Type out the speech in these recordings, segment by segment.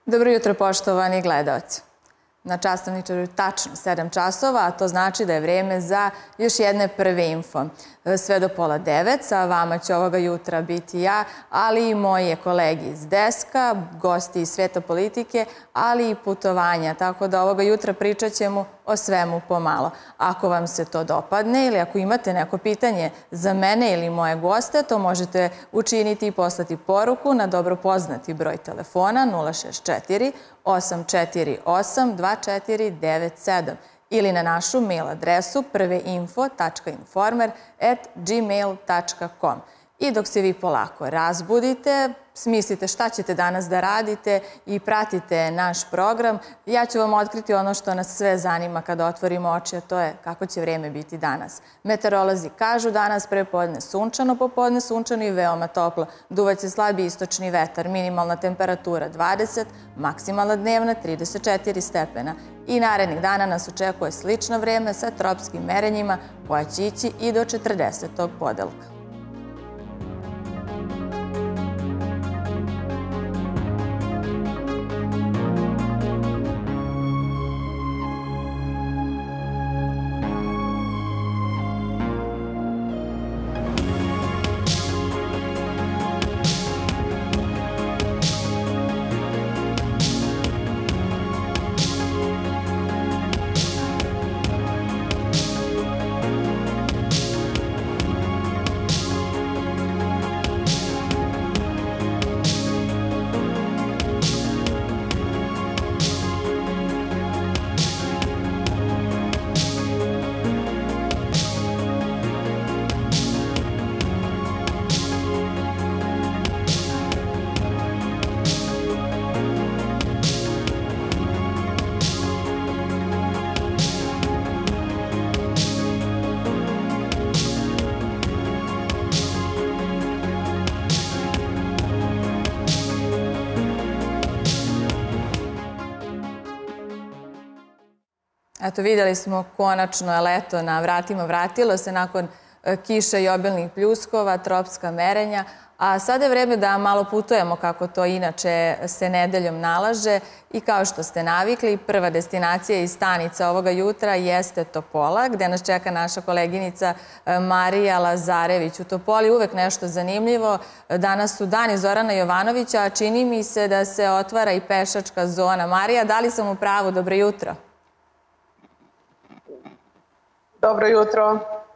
Dobro jutro, poštovani gledaoci. Na časovničaru je tačno 7 časova, a to znači da je vreme za još jedne prve info. Sve do 8:30, sa vama će ovoga jutra biti ja, ali i moje kolegi iz deska, gosti iz sveta politike, ali i putovanja. Tako da ovoga jutra pričat ćemo o svemu pomalo. Ako vam se to dopadne ili ako imate neko pitanje za mene ili moje goste, to možete učiniti i poslati poruku na dobro poznati broj telefona 064 848 2497 ili na našu mail adresu prveinfo.informer@gmail.com. I dok se vi polako razbudite, smislite šta ćete danas da radite i pratite naš program, ja ću vam otkriti ono što nas sve zanima kada otvorimo oči, a to je kako će vreme biti danas. Meteorolozi kažu danas prepodne sunčano, popodne sunčano i veoma toplo. Duvaće slabi istočni vetar, minimalna temperatura 20, maksimalna dnevna 34 stepena. I narednih dana nas očekuje slično vreme sa tropskim merenjima koja će ići i do 40. podelka. Eto, vidjeli smo konačno je leto na vratima, vratilo se nakon kiša i obilnih pljuskova, tropska merenja, a sada je vreme da malo putujemo kako to inače se nedeljom nalaže i kao što ste navikli, prva destinacija i stanica ovoga jutra jeste Topola, gde nas čeka naša koleginica Marija Lazarević. U Topoli uvek nešto zanimljivo. Danas su dani Zorana Jovanovića, a čini mi se da se otvara i pešačka zona. Marija, da li sam u pravu? Dobro jutro. Dobro jutro.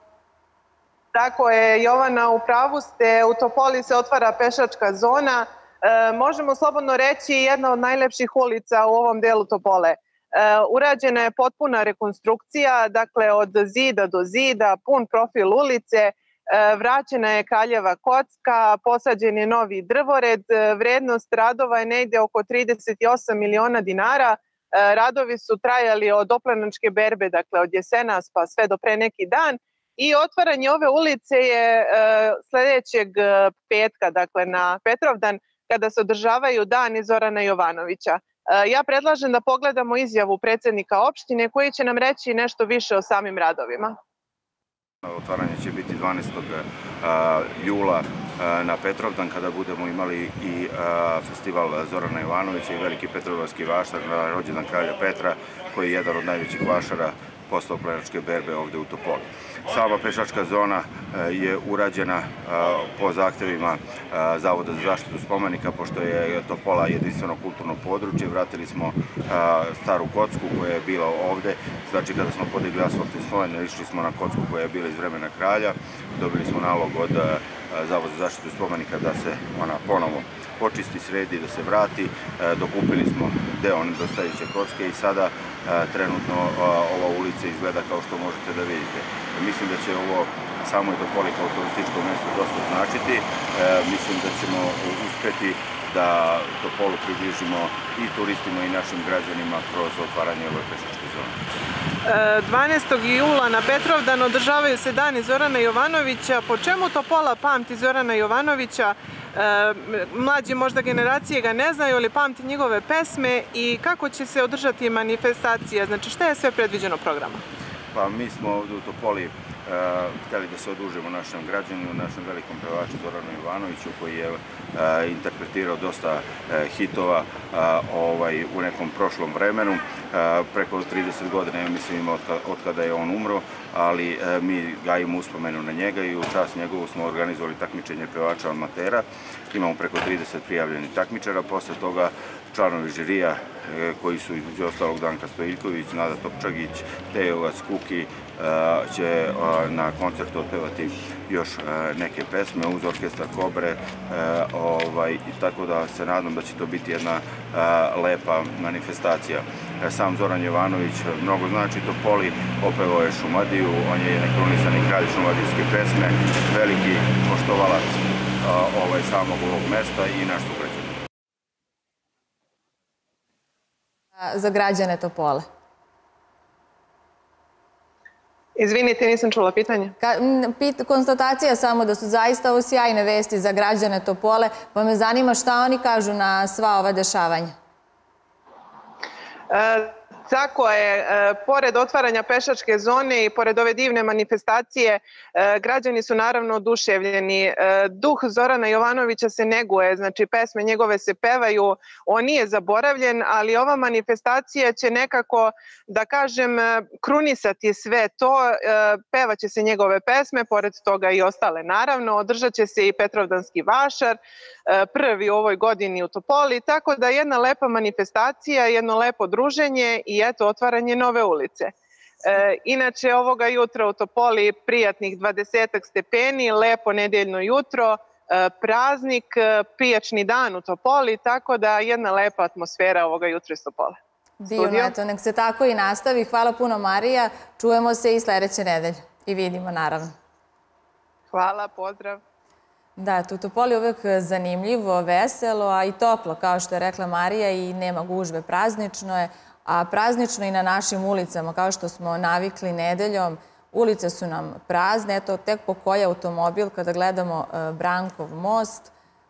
Tako je, Jovana, u pravu ste, u Topoli se otvara pešačka zona. Možemo slobodno reći jedna od najlepših ulica u ovom delu Topole. Urađena je potpuna rekonstrukcija, dakle od zida do zida, pun profil ulice, vraćena je kaljeva kocka, posađen je novi drvored, vrednost radova je negde oko 38 miliona dinara. Radovi su trajali od Oplanačke berbe, dakle od jesenas pa sve do pre neki dan. I otvaranje ove ulice je sledećeg petka, dakle na Petrovdan, kada se održavaju dani Zorana Jovanovića. Ja predlažem da pogledamo izjavu predsednika opštine koji će nam reći nešto više o samim radovima. Otvaranje će biti 12. jula na Petrovdan, kada budemo imali i festival Zorana Jovanovića i veliki petrovdanski vašar na rođendan kralja Petra, koji je jedan od najvećih vašara posle Oplanačke berbe ovde u Topoli. Sama pešačka zona je urađena po zahtevima Zavoda za zaštitu spomenika, pošto je Topola jedinstveno kulturno područje. Vratili smo staru kocku koja je bila ovde. Znači, kada smo podigli asfaltni sloj, išli smo na kocku koja je bila iz vremena kralja. Dobili smo nalog od Zavoda za zaštitu spomenika da se ona ponovo počisti, sredi, da se vrati. Dokupili smo deo nedostajuće kocke i sada trenutno ova ulica izgleda kao što možete da vidite. Mislim da će ovo samoj Topoli kao turističko mesto dosta značiti. Mislim da ćemo uspeti da Topolu približimo i turistima i našim građanima kroz otvaranje ove pešačke zone. 12. jula na Petrovdan održavaju se dani Zorana Jovanovića. Po čemu Topola pamti Zorana Jovanovića? Mlađe možda generacije ga ne znaju, ali pamti njegove pesme i kako će se održati manifestacija? Znači, šta je sve predviđeno programa? Pa mi smo ovde u Topoli htjeli da se odužimo našem građaninu, našem velikom pevaču Zoranu Ivanoviću, koji je interpretirao dosta hitova u nekom prošlom vremenu. Preko 30 godina, ja mislim, ima od kada je on umro, ali mi gajimo uspomenu na njega i u čast njegovu smo organizovali takmičenje pevača amatera. Imamo preko 30 prijavljenih takmičara, posle toga članovi žirija koji su između ostalog Danka Stojiljković, Nada Topčagić, Tejovac, Kuki će na koncertu otpevati još neke pesme uz orkestar Kobre, tako da se nadam da će to biti jedna lepa manifestacija. Sam Zoran Jovanović mnogo znači Topoli, opevao je Šumadiju, on je nekrunisani kralj šumadijske pesme, veliki poštovalac samog ovog mesta i naš sugrađan. Za građane Topole? Izvinite, nisam čula pitanje. Konstatacija samo da su zaista ovo sjajne vesti za građane Topole, pa me zanima šta oni kažu na sva ova dešavanja. Tako je, pored otvaranja pešačke zone i pored ove divne manifestacije, građani su naravno oduševljeni. Duh Zorana Jovanovića se neguje, znači pesme njegove se pevaju, on nije zaboravljen, ali ova manifestacija će nekako, da kažem, krunisati sve to. Pevaće se njegove pesme, pored toga i ostale naravno, održat će se i Petrovdanski vašar, prvi u ovoj godini u Topoli, tako da jedna lepa manifestacija, jedno lepo druženje i eto otvaranje nove ulice. Inače, ovoga jutra u Topoli prijatnih 20 stepeni, lepo nedeljno jutro, praznik, pijačni dan u Topoli, tako da jedna lepa atmosfera ovoga jutra iz Topole. Divno, eto, nek se tako i nastavi. Hvala puno, Marija. Čujemo se i sledeće nedelje. I vidimo, naravno. Hvala, pozdrav. Da, tu Topoli je uvek zanimljivo, veselo, a i toplo, kao što je rekla Marija, i nema gužve, praznično je, a praznično i na našim ulicama, kao što smo navikli nedeljom. Ulice su nam prazne, eto, tek pokoja automobil kada gledamo Brankov most,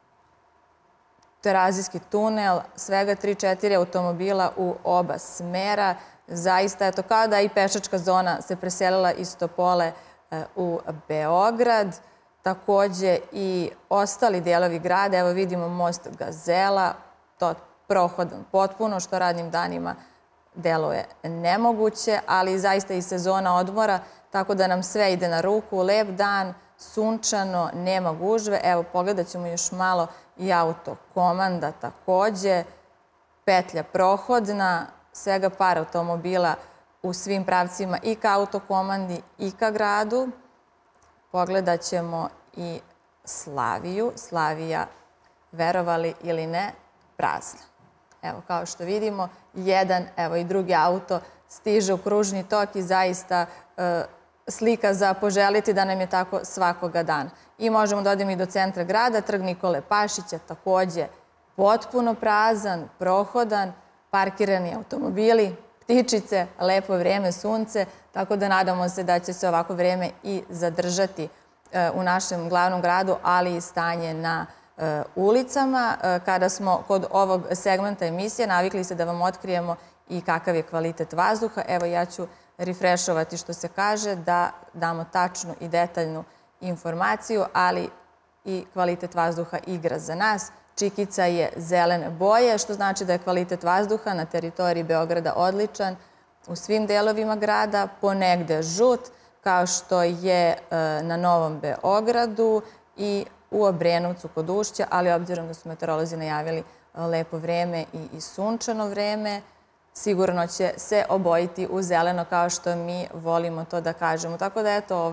Terazijski tunel, svega 3-4 automobila u oba smera. Zaista, eto, kao da i pešačka zona se preselila iz Topole u Beograd. Takođe i ostali delovi grada, evo vidimo most Gazela, to prohodan potpuno, što radnim danima deluje nemoguće, ali zaista i sezona odmora, tako da nam sve ide na ruku. Lep dan, sunčano, nema gužve. Evo, pogledat ćemo još malo i autokomanda takođe. Petlja prohodna, svega par automobila u svim pravcima i ka autokomandi i ka gradu. Pogledat ćemo i Slaviju. Slavija, verovali ili ne, prazna. Evo, kao što vidimo, jedan, evo i drugi auto stiže u kružni tok i zaista slika za poželiti da nam je tako svakoga dana. I možemo da odemo i do centra grada, Trg Nikole Pašića, takođe potpuno prazan, prohodan, parkirani automobili, ptičice, lepo vreme, sunce, tako da nadamo se da će se ovako vreme i zadržati u našem glavnom gradu, ali i stanje na ulicama. Kada smo kod ovog segmenta emisije, navikli se da vam otkrijemo i kakav je kvalitet vazduha. Evo, ja ću refrešovati, što se kaže, da damo tačnu i detaljnu informaciju, ali i kvalitet vazduha igra za nas. Čikica je zelene boje, što znači da je kvalitet vazduha na teritoriji Beograda odličan u svim delovima grada, ponegde žut, kao što je na Novom Beogradu i u Obrenovcu kod Ušća, ali obzirom da su meteorolozi najavili lepo vreme i sunčano vreme, sigurno će se obojiti u zeleno, kao što mi volimo to da kažemo. Tako da, eto,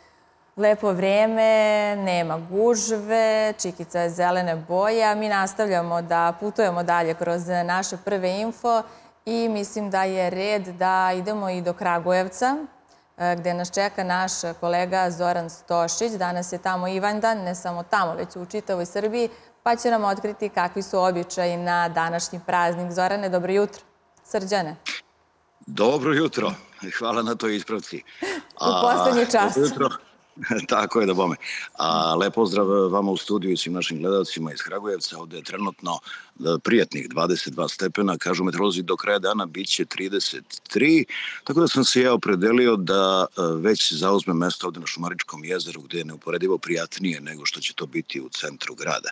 lepo vreme, nema gužve, čikica je zelene boje, a mi nastavljamo da putujemo dalje kroz naše prve info i mislim da je red da idemo i do Kragujevca, gde nas čeka naš kolega Zoran Stošić. Danas je tamo Ivanjdan, ne samo tamo, već u čitavoj Srbiji, pa će nam otkriti kakvi su običaji na današnji praznik. Zorane, dobro jutro. Srđane. Dobro jutro. Hvala na toj ispravci. U poslednji čas. Tako je, da bome. A lep pozdrav vama u studiju i svim našim gledalcima iz Kragujevca. Ovde je trenutno prijatnih 22 stepena, kažu meteorolozi do kraja dana bit će 33, tako da sam se ja opredelio da već zauzmem mesto ovde na Šumaričkom jezeru, gde je neuporedivo prijatnije nego što će to biti u centru grada.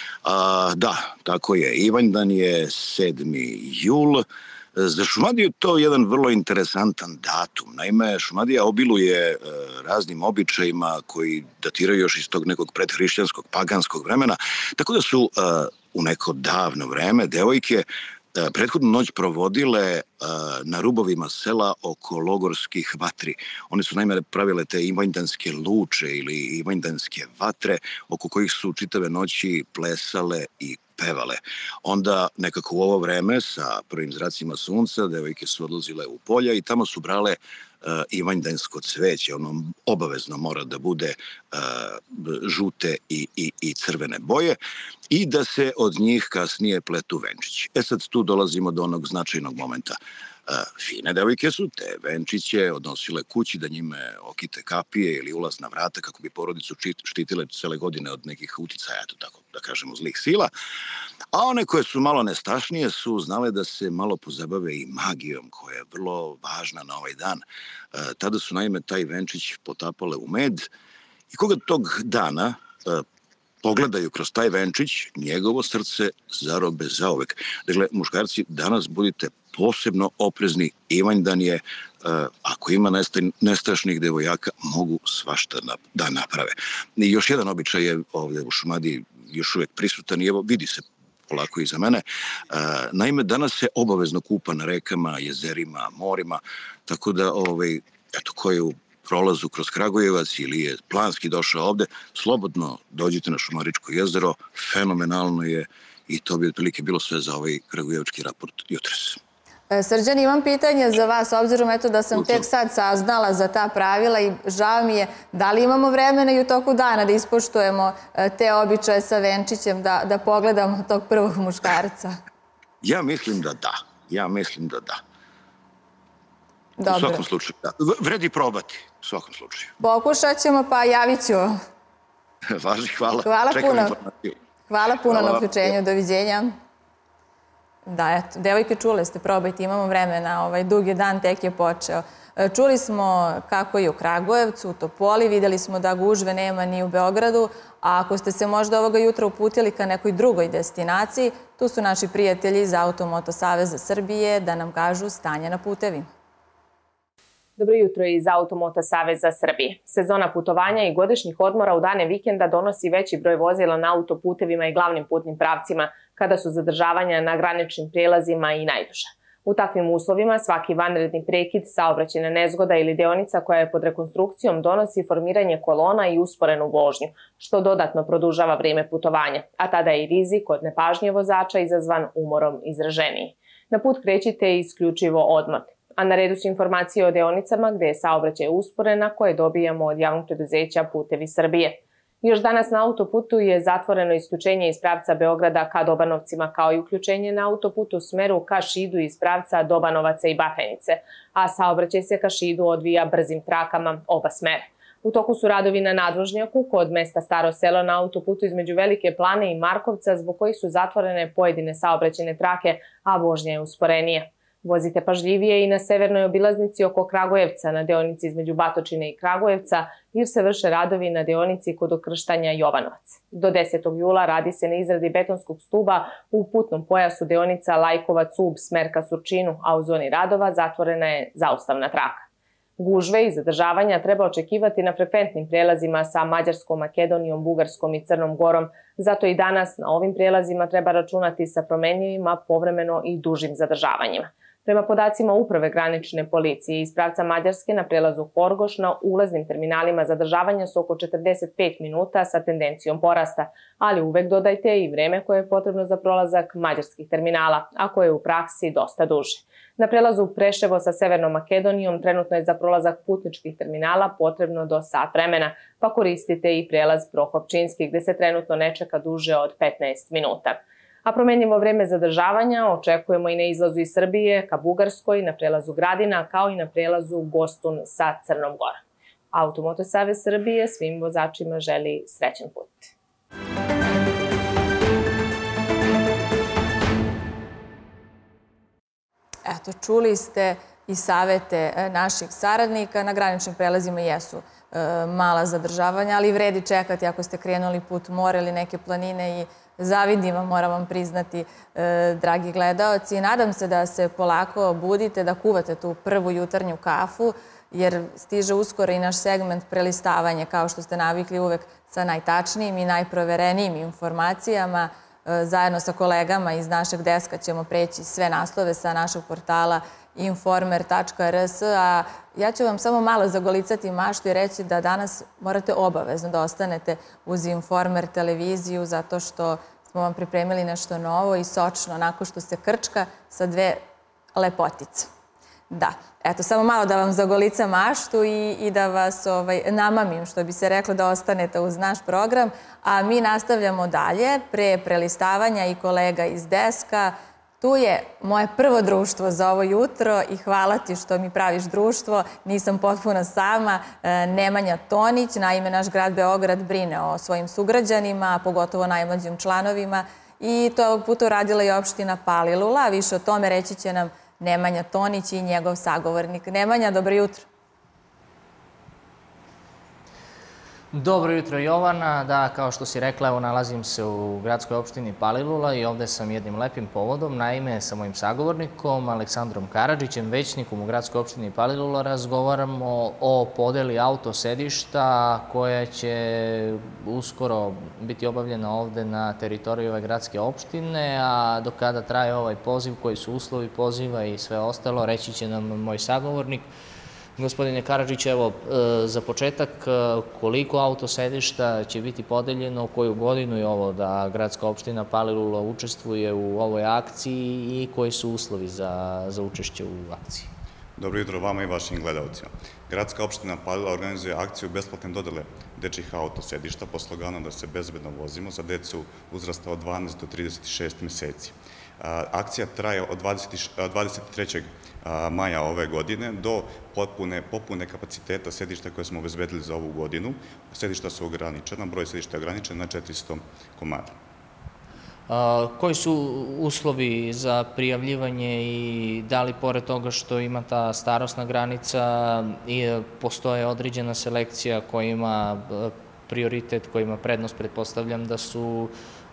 Da, tako je, Ivanjdan je 7. jul. Za Šumadiju to je jedan vrlo interesantan datum. Naime, Šumadija obiluje raznim običajima koji datiraju još iz tog nekog predhrišćanskog, paganskog vremena, tako da su u neko davno vreme devojke prethodnu noć provodile na rubovima sela oko logorskih vatri. One su naime pravile te ivanjdanske luče ili ivanjdanske vatre oko kojih su čitave noći plesale i pevale. Onda nekako u ovo vreme sa prvim zracima sunca devojke su odlazile u polja i tamo su brale ivanjdansko cveće, ono obavezno mora da bude žute i crvene boje i da se od njih kasnije pletu venčići. Sad tu dolazimo do onog značajnog momenta. Fine devojke su te venčiće odnosile kući da njime okite kapije ili ulazna vrata kako bi porodicu štitile cele godine od nekih uticaja, tako da kažemo, zlih sila. A one koje su malo nestašnije su znale da se malo pozabave i magijom koja je vrlo važna na ovaj dan. Tada su naime taj venčić potapale u med i koga tog dana pogledaju kroz taj venčić, njegovo srce zarobe zauvek. Dakle, muškarci, danas budite posebno oprezni. Ivanjdan je, ako ima nestašnih devojaka, mogu svašta da naprave. I još jedan običaj je ovde u Šumadiji još uvek prisutan i evo vidi se polako iza mene. Naime, danas se obavezno kupa na rekama, jezerima, morima, tako da, eto, ko je u prolazu kroz Kragujevac ili je planski došao ovde, slobodno dođite na Šumaričko jezero, fenomenalno je i to bi otprilike bilo sve za ovaj kragujevački raport jutros. Srđan, imam pitanje za vas, obzirom da sam tek sad saznala za ta pravila i žao mi je, da li imamo vremena i u toku dana da ispoštujemo te običaje sa venčićem, da pogledamo tog prvog muškarca? Ja mislim da da. Dobro. U svakom slučaju, da. Vredi probati, u svakom slučaju. Pokušat ćemo, pa javit ću. Važi, hvala. Hvala puno na uključenju, doviđenja. Da, eto, devojke, čule ste, probajte, imamo vremena, ovaj dugi dan tek je počeo. Čuli smo kako je u Kragujevcu, u Topoli, videli smo da gužve nema ni u Beogradu, a ako ste se možda ovoga jutra uputili ka nekoj drugoj destinaciji, tu su naši prijatelji iz Automoto Saveza Srbije da nam kažu stanje na putevima. Dobro jutro iz Automoto Saveza Srbije. Sezona putovanja i godišnjih odmora u dane vikenda donosi veći broj vozila na autoputevima i glavnim putnim pravcima, kada su zadržavanja na graničnim prijelazima i najduža. U takvim uslovima svaki vanredni prekid, saobraćajna nezgoda ili deonica koja je pod rekonstrukcijom donosi formiranje kolona i usporenu vožnju, što dodatno produžava vrijeme putovanja, a tada je i rizik od nepažnje vozača izazvan umorom izraženiji. Na put krećite isključivo odmah. A na redu su informacije o deonicama gde je saobraćaj usporena koje dobijamo od javnog preduzeća Putevi Srbije. Još danas na autoputu je zatvoreno isključenje iz pravca Beograda ka Dobanovcima, kao i uključenje na autoputu u smeru ka Šidu iz pravca Dobanovaca i Batajnice, a saobraćaj se ka Šidu odvija brzim trakama oba smera. U toku su radovi na nadvožnjaku kod mesta Staro selo na autoputu između Velike Plane i Markovca, zbog kojih su zatvorene pojedine saobraćajne trake, a vožnja je usporenija. Vozite pažljivije i na severnoj obilaznici oko Kragujevca, na deonici između Batočine i Kragujevca, jer se vrše radovi na deonici kod okrštanja Jovanovac. Do 10. jula radi se na izradi betonskog stuba u putnom pojasu deonica Lajkovac-Ub smer ka Surčinu, a u zoni radova zatvorena je zaustavna traka. Gužve i zadržavanja treba očekivati na frekventnim prelazima sa Mađarskom, Makedonijom, Bugarskom i Crnom Gorom, zato i danas na ovim prelazima treba računati sa promenljivima, povremeno i dužim zadržavanjima. Prema podacima Uprave granične policije iz pravca Mađarske na prelazu Horgoš na ulaznim terminalima zadržavanja su oko 45 minuta sa tendencijom porasta, ali uvek dodajte i vreme koje je potrebno za prolazak mađarskih terminala, a koje je u praksi dosta duže. Na prelazu Preševo sa Severnom Makedonijom trenutno je za prolazak putničkih terminala potrebno do sat vremena, pa koristite i prelaz Prohopčinski gde se trenutno ne čeka duže od 15 minuta. A promenljivo vreme zadržavanja očekujemo i na izlazu iz Srbije ka Bugarskoj, na prelazu Gradina, kao i na prelazu Gostun sa Crnom Gorom. Automoto savez Srbije svim vozačima želi srećan put. Eto, čuli ste i savete naših saradnika. Na graničnim prelazima jesu mala zadržavanja, ali vredi čekati ako ste krenuli put mora ili neke planine i zavidim vam, moram vam priznati, dragi gledaoci. Nadam se da se polako budite, da kuvate tu prvu jutarnju kafu, jer stiže uskoro i naš segment prelistavanje, kao što ste navikli uvek sa najtačnijim i najproverenijim informacijama. Zajedno sa kolegama iz našeg deska ćemo preći sve naslove sa našeg portala informer.rs, a ja ću vam samo malo zagolicati maštu i reći da danas morate obavezno da ostanete uz Informer televiziju, zato što smo vam pripremili nešto novo i sočno, onako što se krčka sa dve lepotice. Da, eto, samo malo da vam zagolicam maštu i da vas namamim, što bi se reklo, da ostanete uz naš program. A mi nastavljamo dalje, pre prelistavanja i kolega iz deska. Tu je moje prvo društvo za ovo jutro i hvala ti što mi praviš društvo. Nisam potpuno sama. Nemanja Tonić, naime naš grad Beograd brine o svojim sugrađanima, pogotovo najmlađim članovima. I to je ovog puta uradila i opština Palilula. Više o tome reći će nam Nemanja Tonić i njegov sagovornik. Nemanja, dobro jutro. Dobro jutro, Jovana. Da, kao što si rekla, evo nalazim se u gradskoj opštini Palilula i ovde sam jednim lepim povodom. Naime, sa mojim sagovornikom, Aleksandrom Karadžićem, većnikom u gradskoj opštini Palilula, razgovaramo o podeli autosedišta koja će uskoro biti obavljena ovde na teritoriji ove gradske opštine, a do kada traje ovaj poziv, koji su uslovi poziva i sve ostalo, reći će nam moj sagovornik. Gospodine Karadžić, evo, za početak, koliko autosedišta će biti podeljeno, koju godinu je ovo da gradska opština Palilula učestvuje u ovoj akciji i koji su uslovi za učešće u akciji? Dobro jutro vama i vašim gledalcima. Gradska opština Palilula organizuje akciju besplatne dodele dečjih autosedišta po sloganu da se bezbedno vozimo za decu uzrasta od 12 do 36 meseci. Akcija traje od 23. maja ove godine do popune kapaciteta sedišta koje smo obezbedili za ovu godinu. Sedišta su ograničena, broj sedišta je ograničen na 400 komada. Koji su uslovi za prijavljivanje i da li pored toga što ima ta starosna granica i postoje određena selekcija koja ima prioritet, koja ima prednost, pretpostavljam da su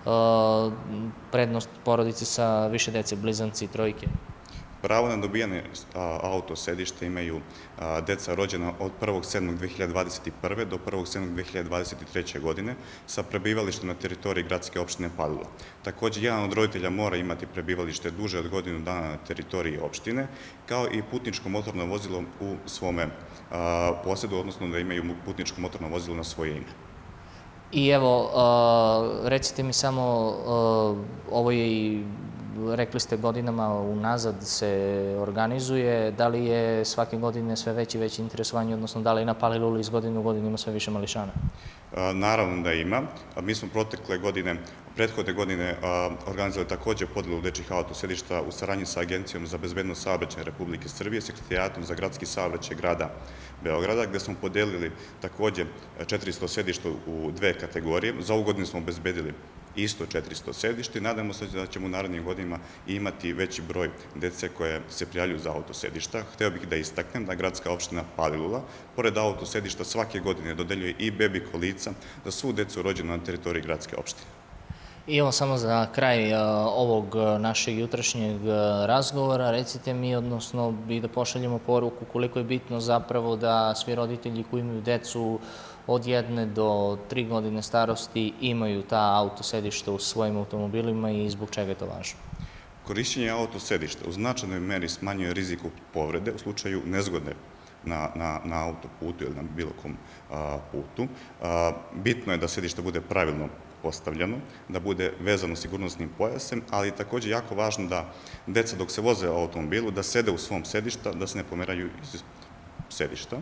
prednost porodice sa više dece, blizanci, trojke? Pravo na dobijane autosedište imaju deca rođena od 1.7.2021. do 1.7.2023. godine sa prebivalištem na teritoriji gradske opštine Palilula. Također, jedan od roditelja mora imati prebivalište duže od godinu dana na teritoriji opštine, kao i putničko motorno vozilo u svome posjedu, odnosno da imaju putničko motorno vozilo na svoje ime. I evo, recite mi samo, ovo je i, rekli ste, godinama unazad se organizuje, da li je svake godine sve veće i veće interesovanje, odnosno da li na Paliluli iz godine u godinu ima sve više mališana? Naravno da ima. Mi smo prethodne godine organizovali također podelu dečjih autosedišta u saradnji sa Agencijom za bezbednost saobraćaja Republike Srbije, Sekretarijatom za gradski saobraćaj grada Beograda, gde smo podelili također 400 sedišta u dve kategorije. Za ovu godinu smo obezbedili isto 400 sedišta i nadamo se da ćemo u narednim godinama imati veći broj dece koje se prijavljuju za autosedišta. Hteo bih da istaknem da gradska opština Palilula, pored autosedišta, svake godine dodeljuje i bebi kolica za svu decu rođenu na teritoriji gradske opštine. I evo samo za kraj ovog našeg jutrašnjeg razgovora, recite mi, odnosno i da pošaljemo poruku koliko je bitno zapravo da svi roditelji koji imaju decu od 1 do 3 godine starosti imaju ta autosedišta u svojim automobilima i zbog čega je to važno? Korišćenje autosedišta u značajnoj meri smanjuje riziku povrede u slučaju nezgode na autoputu ili na bilo kom putu. Bitno je da sedište bude pravilno postavljeno, da bude vezano sigurnosnim pojasem, ali također jako važno da deca dok se voze u automobilu da sede u svom sedišta, da se ne pomeraju iz sedišta.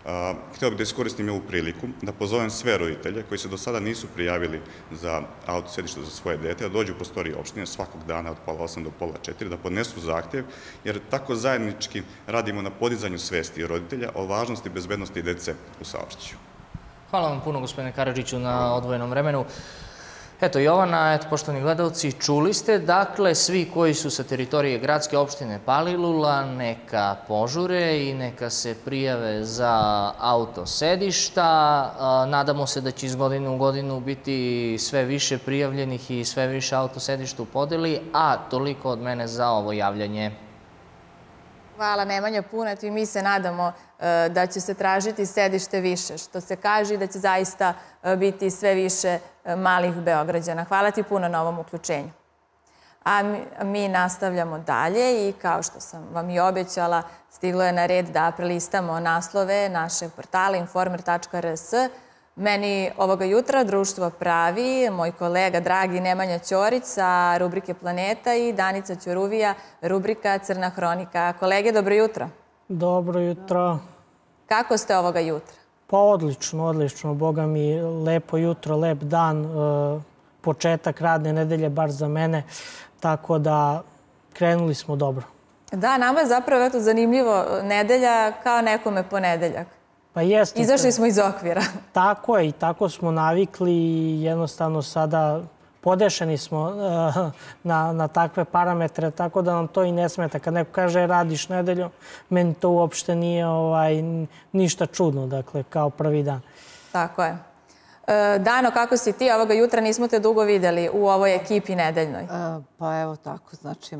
Htio bih da iskoristim ovu priliku da pozovem sve roditelje koji se do sada nisu prijavili za autosedište za svoje dete, da dođu u prostorije opštine svakog dana od pola 8 do pola 4, da podnesu zahtjev, jer tako zajednički radimo na podizanju svesti roditelja o važnosti bezbednosti dece u saobraćaju. Hvala vam puno, gospodine Karadžiću, na odvojenom vremenu. Eto, Jovana, poštovani gledalci, čuli ste, dakle, svi koji su sa teritorije gradske opštine Palilula neka požure i neka se prijave za autosedišta. Nadamo se da će iz godine u godinu biti sve više prijavljenih i sve više autosedišta u podeli, a toliko od mene za ovo javljanje. Hvala Nemanja Punet i mi se nadamo da će se tražiti sedište više, što se kaže da će zaista biti sve više malih Beograđana. Hvala ti puno na ovom uključenju. A mi nastavljamo dalje i kao što sam vam i obećala, stiglo je na red da prelistamo naslove našeg portala informer.rs. Meni ovoga jutra društvo pravi moj kolega dragi Nemanja Ćorić sa rubrike Planeta i Danica Ćuruvija, rubrika Crna hronika. Kolege, dobro jutro. Dobro jutro. Kako ste ovoga jutra? Pa odlično, odlično. Boga mi, lepo jutro, lep dan, početak radne nedelje, bar za mene, tako da krenuli smo dobro. Da, nama je zapravo zanimljivo nedelja kao nekome ponedeljak. Pa jeste. Izašli smo iz okvira. Tako je i tako smo navikli i jednostavno sada podešeni smo na takve parametre, tako da nam to i ne smeta. Kad neko kaže radiš nedeljom, meni to uopšte nije ništa čudno, dakle, kao prvi dan. Tako je. Dano, kako si ti? Ovoga jutra nismo te dugo videli u ovoj ekipi nedeljnoj. Pa evo tako, znači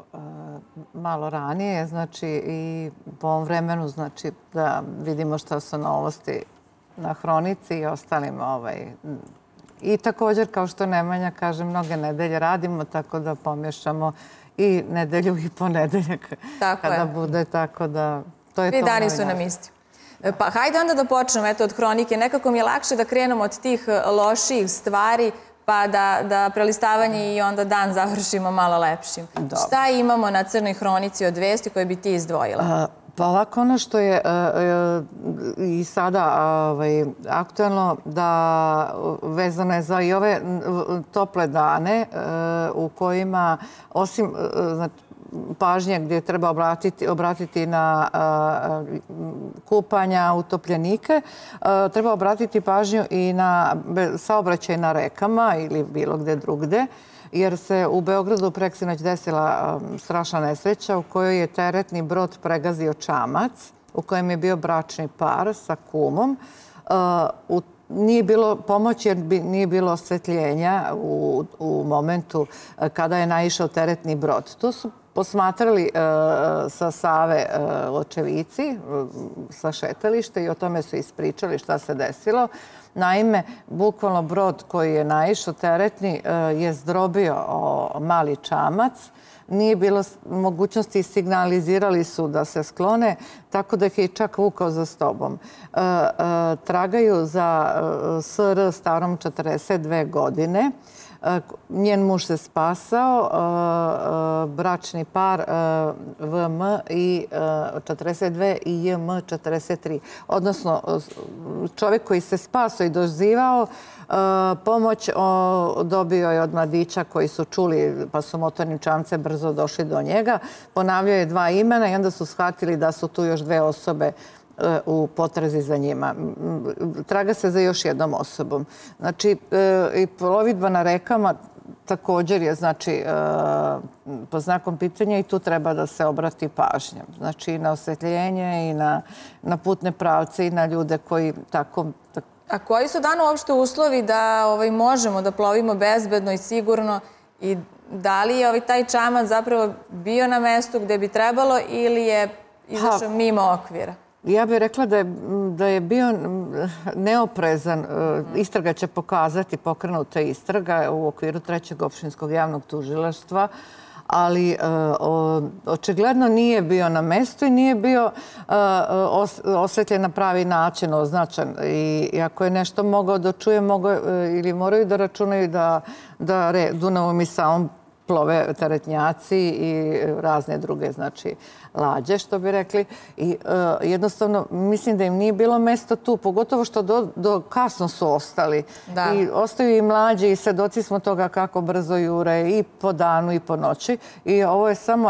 malo ranije, znači i po ovom vremenu, znači da vidimo šta su novosti na Hronici i ostalim. I također, kao što Nemanja kaže, mnoge nedelje radimo, tako da pomješamo i nedelju i ponedeljak kada bude, tako da to je to. Svi dani su nam isti. Pa hajde onda da počnemo od Hronike. Nekako mi je lakše da krenemo od tih loših stvari pa da prelistavanje i onda dan završimo malo lepšim. Šta imamo na Crnoj Hronici od vesti koje bi ti izdvojila? Pa ovako ono što je i sada aktuelno, da vezano je za i ove tople dane u kojima osim pažnje gdje treba obratiti na kupanja, utopljenike, treba obratiti pažnju i na saobraćaj na rekama ili bilo gdje drugdje, jer se u Beogradu preksinoć desila strašna nesreća u kojoj je teretni brod pregazio čamac u kojem je bio bračni par sa kumom. Nije bilo pomoći jer nije bilo osvetljenja u momentu kada je naišao teretni brod. To su posmatrali sa Save očevici, sa šetališta i o tome su ispričali šta se desilo. Naime, bukvalno brod koji je naišao teretni je zdrobio mali čamac. Nije bilo mogućnosti, signalizirali su da se sklone, tako da ih je čak vukao za sobom. Tragaju za SR starom 42 godine. Njen muž se spasao, bračni par VM i 42 i JM 43. Odnosno, čovjek koji se spasao i dozivao pomoć dobio je od mladića koji su čuli pa su motornim čamcem brzo došli do njega. Ponavljao je 2 imena i onda su shvatili da su tu još 2 osobe u potrazi za njima. Traga se za još jednom osobom. Znači, i plovidba na rekama također je, znači, po znakom pitanja i tu treba da se obrati pažnja. Znači, i na osvetljenje i na putne pravce i na ljude koji tako... A koji su dano uopšte uslovi da možemo da plovimo bezbedno i sigurno i da li je taj čamac zapravo bio na mestu gde bi trebalo ili je izašao mimo okvira? Ja bih rekla da je bio neoprezan. Istraga će pokazati, pokrenuta istraga u okviru 3. opštinskog javnog tužilaštva, ali očigledno nije bio na mestu i nije bio osvetljen na pravi način, označen. I ako je nešto mogao da čuje, ili moraju da računaju da Dunavom i Savom plove teretnjaci i razne druge, znači, lađe, što bi rekli. I jednostavno, mislim da im nije bilo mesta tu, pogotovo što do kasno su ostali. I ostaju i mlađi i svedoci smo toga kako brzo jure i po danu i po noći. I ovo je samo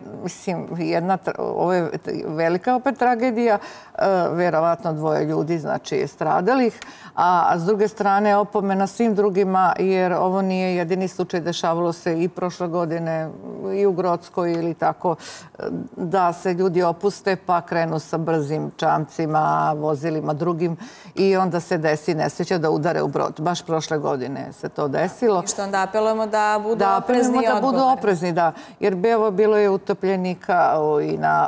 ovo je velika opet tragedija, verovatno 2 ljudi, znači stradalih, a s druge strane opomena svim drugima, jer ovo nije jedini slučaj, dešavalo se i prošle godine i u Grockoj ili tako, da se ljudi opuste pa krenu sa brzim čamcima, vozilima drugim i onda se desi nesreća da udare u brod. Baš prošle godine se to desilo. I što onda apelujemo da budu oprezni i odgovorni. Da budu oprezni, da. Jer bilo je utopljenika i na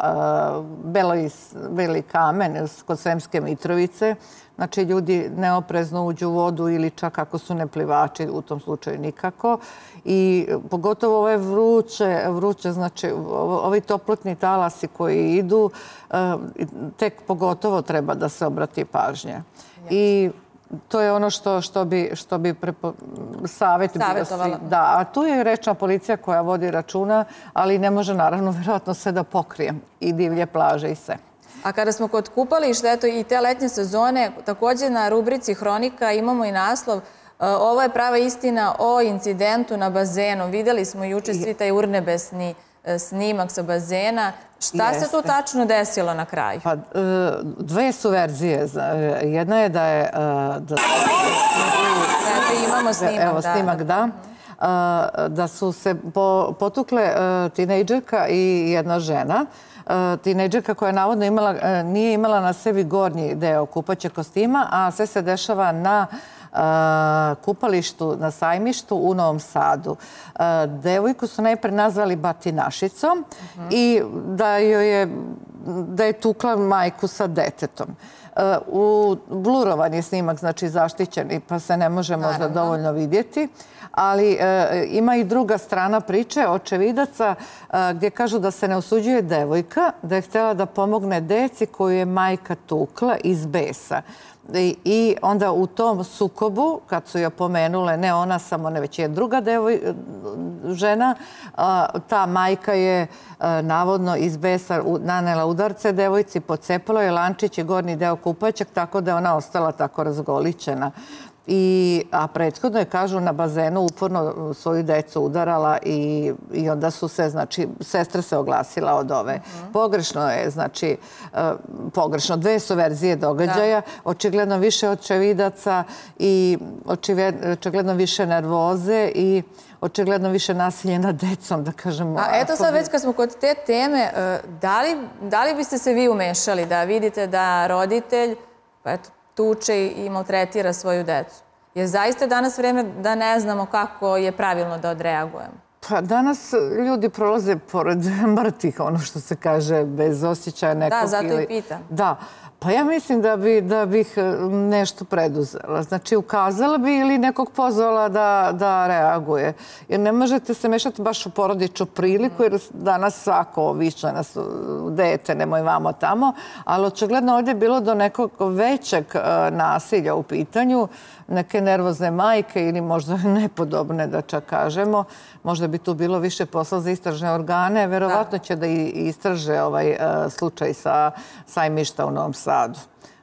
Beli kamen kod Sremske Mitrovice. Znači, ljudi neoprezno uđu u vodu ili čak ako su neplivači, u tom slučaju nikako. I pogotovo ove vruće, znači, ovi toplotni talasi koji idu, tek pogotovo treba da se obrati pažnja. I to je ono što bi savjet bio svi. Da, a tu je rečna policija koja vodi računa, ali ne može naravno verovatno sve da pokrije i divlje plaže i sve. A kada smo kod kupališta, eto i te letnje sezone, također na rubrici Hronika imamo i naslov Ovo je prava istina o incidentu na bazenu. Videli smo juče svi taj urnebesni snimak sa bazena. Šta se tu tačno desilo na kraju? Pa, 2 su verzije. Jedna je da je... Eto, imamo snimak, evo, snimak, da. Da su se potukle tinejdžerka i jedna žena. Tinejdžerka koja navodno nije imala na sebi gornji deo kupaćeg kostima, a sve se dešava na kupalištu na Sajmištu u Novom Sadu. Devojku su najpre nazvali batinašicom i da je tukla majku sa detetom. Blurovan je snimak, znači zaštićen, pa se ne može možda dovoljno vidjeti. Ali ima i druga strana priče očevidaca gdje kažu da se ne osuđuje devojka, da je htjela da pomogne deci koju je majka tukla iz besa. I onda u tom sukobu, kad su je pomenule, ne ona samo, ne već je druga žena, ta majka je navodno iz besa nanela udarce devojci, pocepala je lančić i gornji deo kupaćeg, tako da je ona ostala tako razgolićena. A prethodno je, kažu, na bazenu uporno svoju decu udarala i onda su se, znači, sestra se oglasila od ove. Pogrešno je, znači, pogrešno. 2 su verzije događaja. Očigledno više očevidaca i očigledno više nervoze i očigledno više nasilje nad decom, da kažemo. A eto sad već kad smo kod te teme, da li biste se vi umešali da vidite da roditelj, tuče i maltretira svoju decu? Jer zaista je danas vreme da ne znamo kako je pravilno da odreagujemo. Pa danas ljudi prolaze pored mrtvih, ono što se kaže, bez osjećaja nekog. Da, zato i pitam. Da. Pa ja mislim da bih nešto preduzela. Znači, ukazala bi ili nekog pozvala da reaguje. Jer ne možete se mešati baš u porodičnu priliku, jer danas svako viče nas dete, nemoj vamo tamo. Ali očigledno ovdje je bilo do nekog većeg nasilja u pitanju, neke nervozne majke ili možda nepodobne, da čak kažemo. Možda bi tu bilo više posla za istražne organe. Verovatno će da istraže ovaj slučaj sa Sajmišta u Novom Sadu.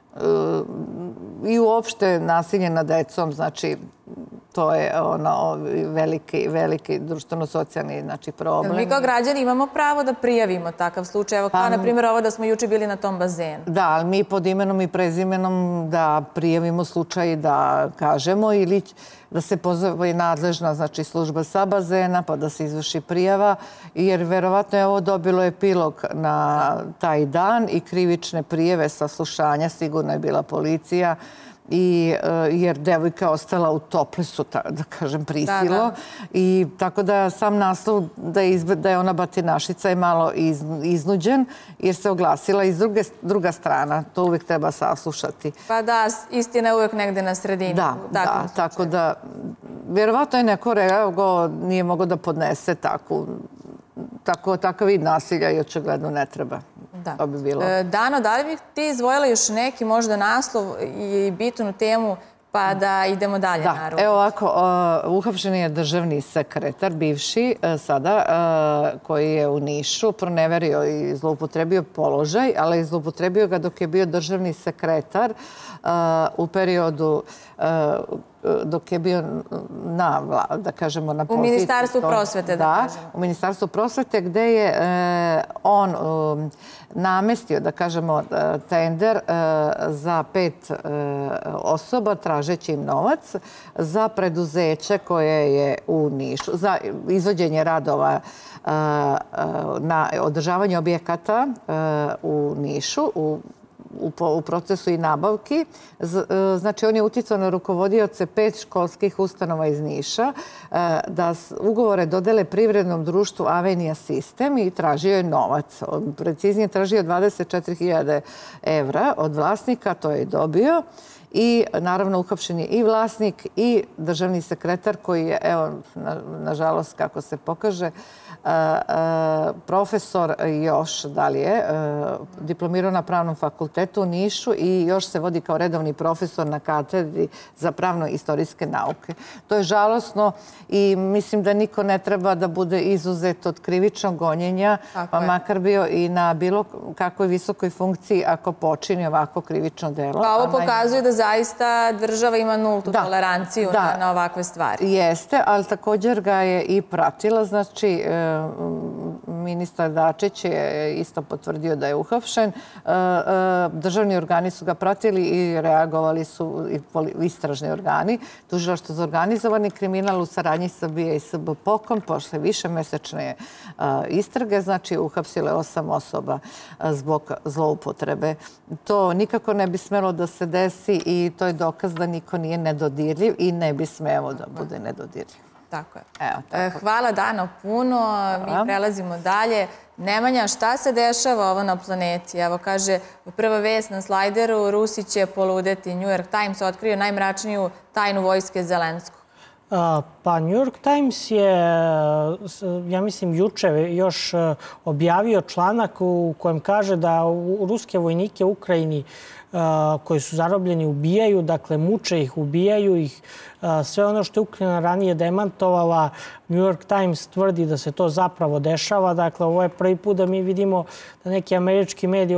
I uopšte nasilje nad decom, znači, to je veliki društveno-socijalni problem. Mi kao građani imamo pravo da prijavimo takav slučaj. Evo kao, na primjer, ovo da smo juče bili na tom bazenu. Da, ali mi pod imenom i prezimenom da prijavimo slučaj, da kažemo ili da se pozove nadležna, znači, služba sa bazena, pa da se izvrši prijava, jer verovatno je ovo dobilo epilog na taj dan i krivične prijeve saslušanja, sigurno je bila policija, jer devojka je ostala u toplisu, da kažem, prisilo. I tako da sam naslov da je ona batinašica je malo iznuđen, jer se oglasila iz druga strana. To uvijek treba saslušati. Pa da, istina je uvijek negde na sredini. Da, tako da vjerovatno je neko reagovao, nije mogao da podnese takav vid nasilja i očigledno ne treba. To bi bilo. Dano, da li bih ti izdvojila još neki možda naslov i bitnu temu pa da idemo dalje. Da, evo ovako, uhapšen je državni sekretar, bivši sada, koji je u Nišu proneverio i zloupotrebio položaj, ali zloupotrebio ga dok je bio državni sekretar u periodu dok je bio da kažemo, na poziciji. U Ministarstvu prosvete, da kažemo. U Ministarstvu prosvete, gde je on namestio, da kažemo, tender za 5 osoba, tražeći im novac, za preduzeće koje je u Nišu, za izvođenje radova na održavanje objekata u Nišu, u procesu i nabavki. Znači, on je uticao na rukovodioce 5 školskih ustanova iz Niša da ugovore dodele privrednom društvu Avenija Sistem i tražio je novac. Preciznije tražio 24.000 evra od vlasnika, to je dobio. I naravno uhapšen je i vlasnik i državni sekretar koji je, evo, nažalost, kako se pokaže, profesor još dalje, diplomirao na Pravnom fakultetu u Nišu i još se vodi kao redovni profesor na katedri za pravno-istorijske nauke. To je žalosno i mislim da niko ne treba da bude izuzet od krivičnog gonjenja, pa makar bio i na bilo kakvoj visokoj funkciji ako počini ovako krivično delo. Pa ovo pokazuje da zaista država ima nultu toleranciju na ovakve stvari. Jeste, ali također ga je i pratila, znači ministar Dačić je isto potvrdio da je uhapšen. Državni organi su ga pratili i reagovali su i istražni organi. Tužilaštvo za organizovani kriminal u saradnji sa BIA i SBPOK-om pošle višemesečne istrage, znači uhapsile 8 osoba zbog zloupotrebe. To nikako ne bi smelo da se desi i to je dokaz da niko nije nedodirljiv i ne bi smelo da bude nedodirljiv. Tako je. Hvala Dano puno. Mi prelazimo dalje. Nemanja, šta se dešava ovo na planeti? Evo kaže, prva vest na slajderu, Rusi će poludeti. New York Times otkrio najmračniju tajnu vojske Zelenskog. Pa New York Times je, ja mislim, juče još objavio članak u kojem kaže da ruske vojnike u Ukrajini koji su zarobljeni ubijaju, dakle muče ih, ubijaju ih. Sve ono što je Ukrajina ranije demantovala, New York Times tvrdi da se to zapravo dešava. Dakle, ovo je prvi put da mi vidimo da neki američki mediji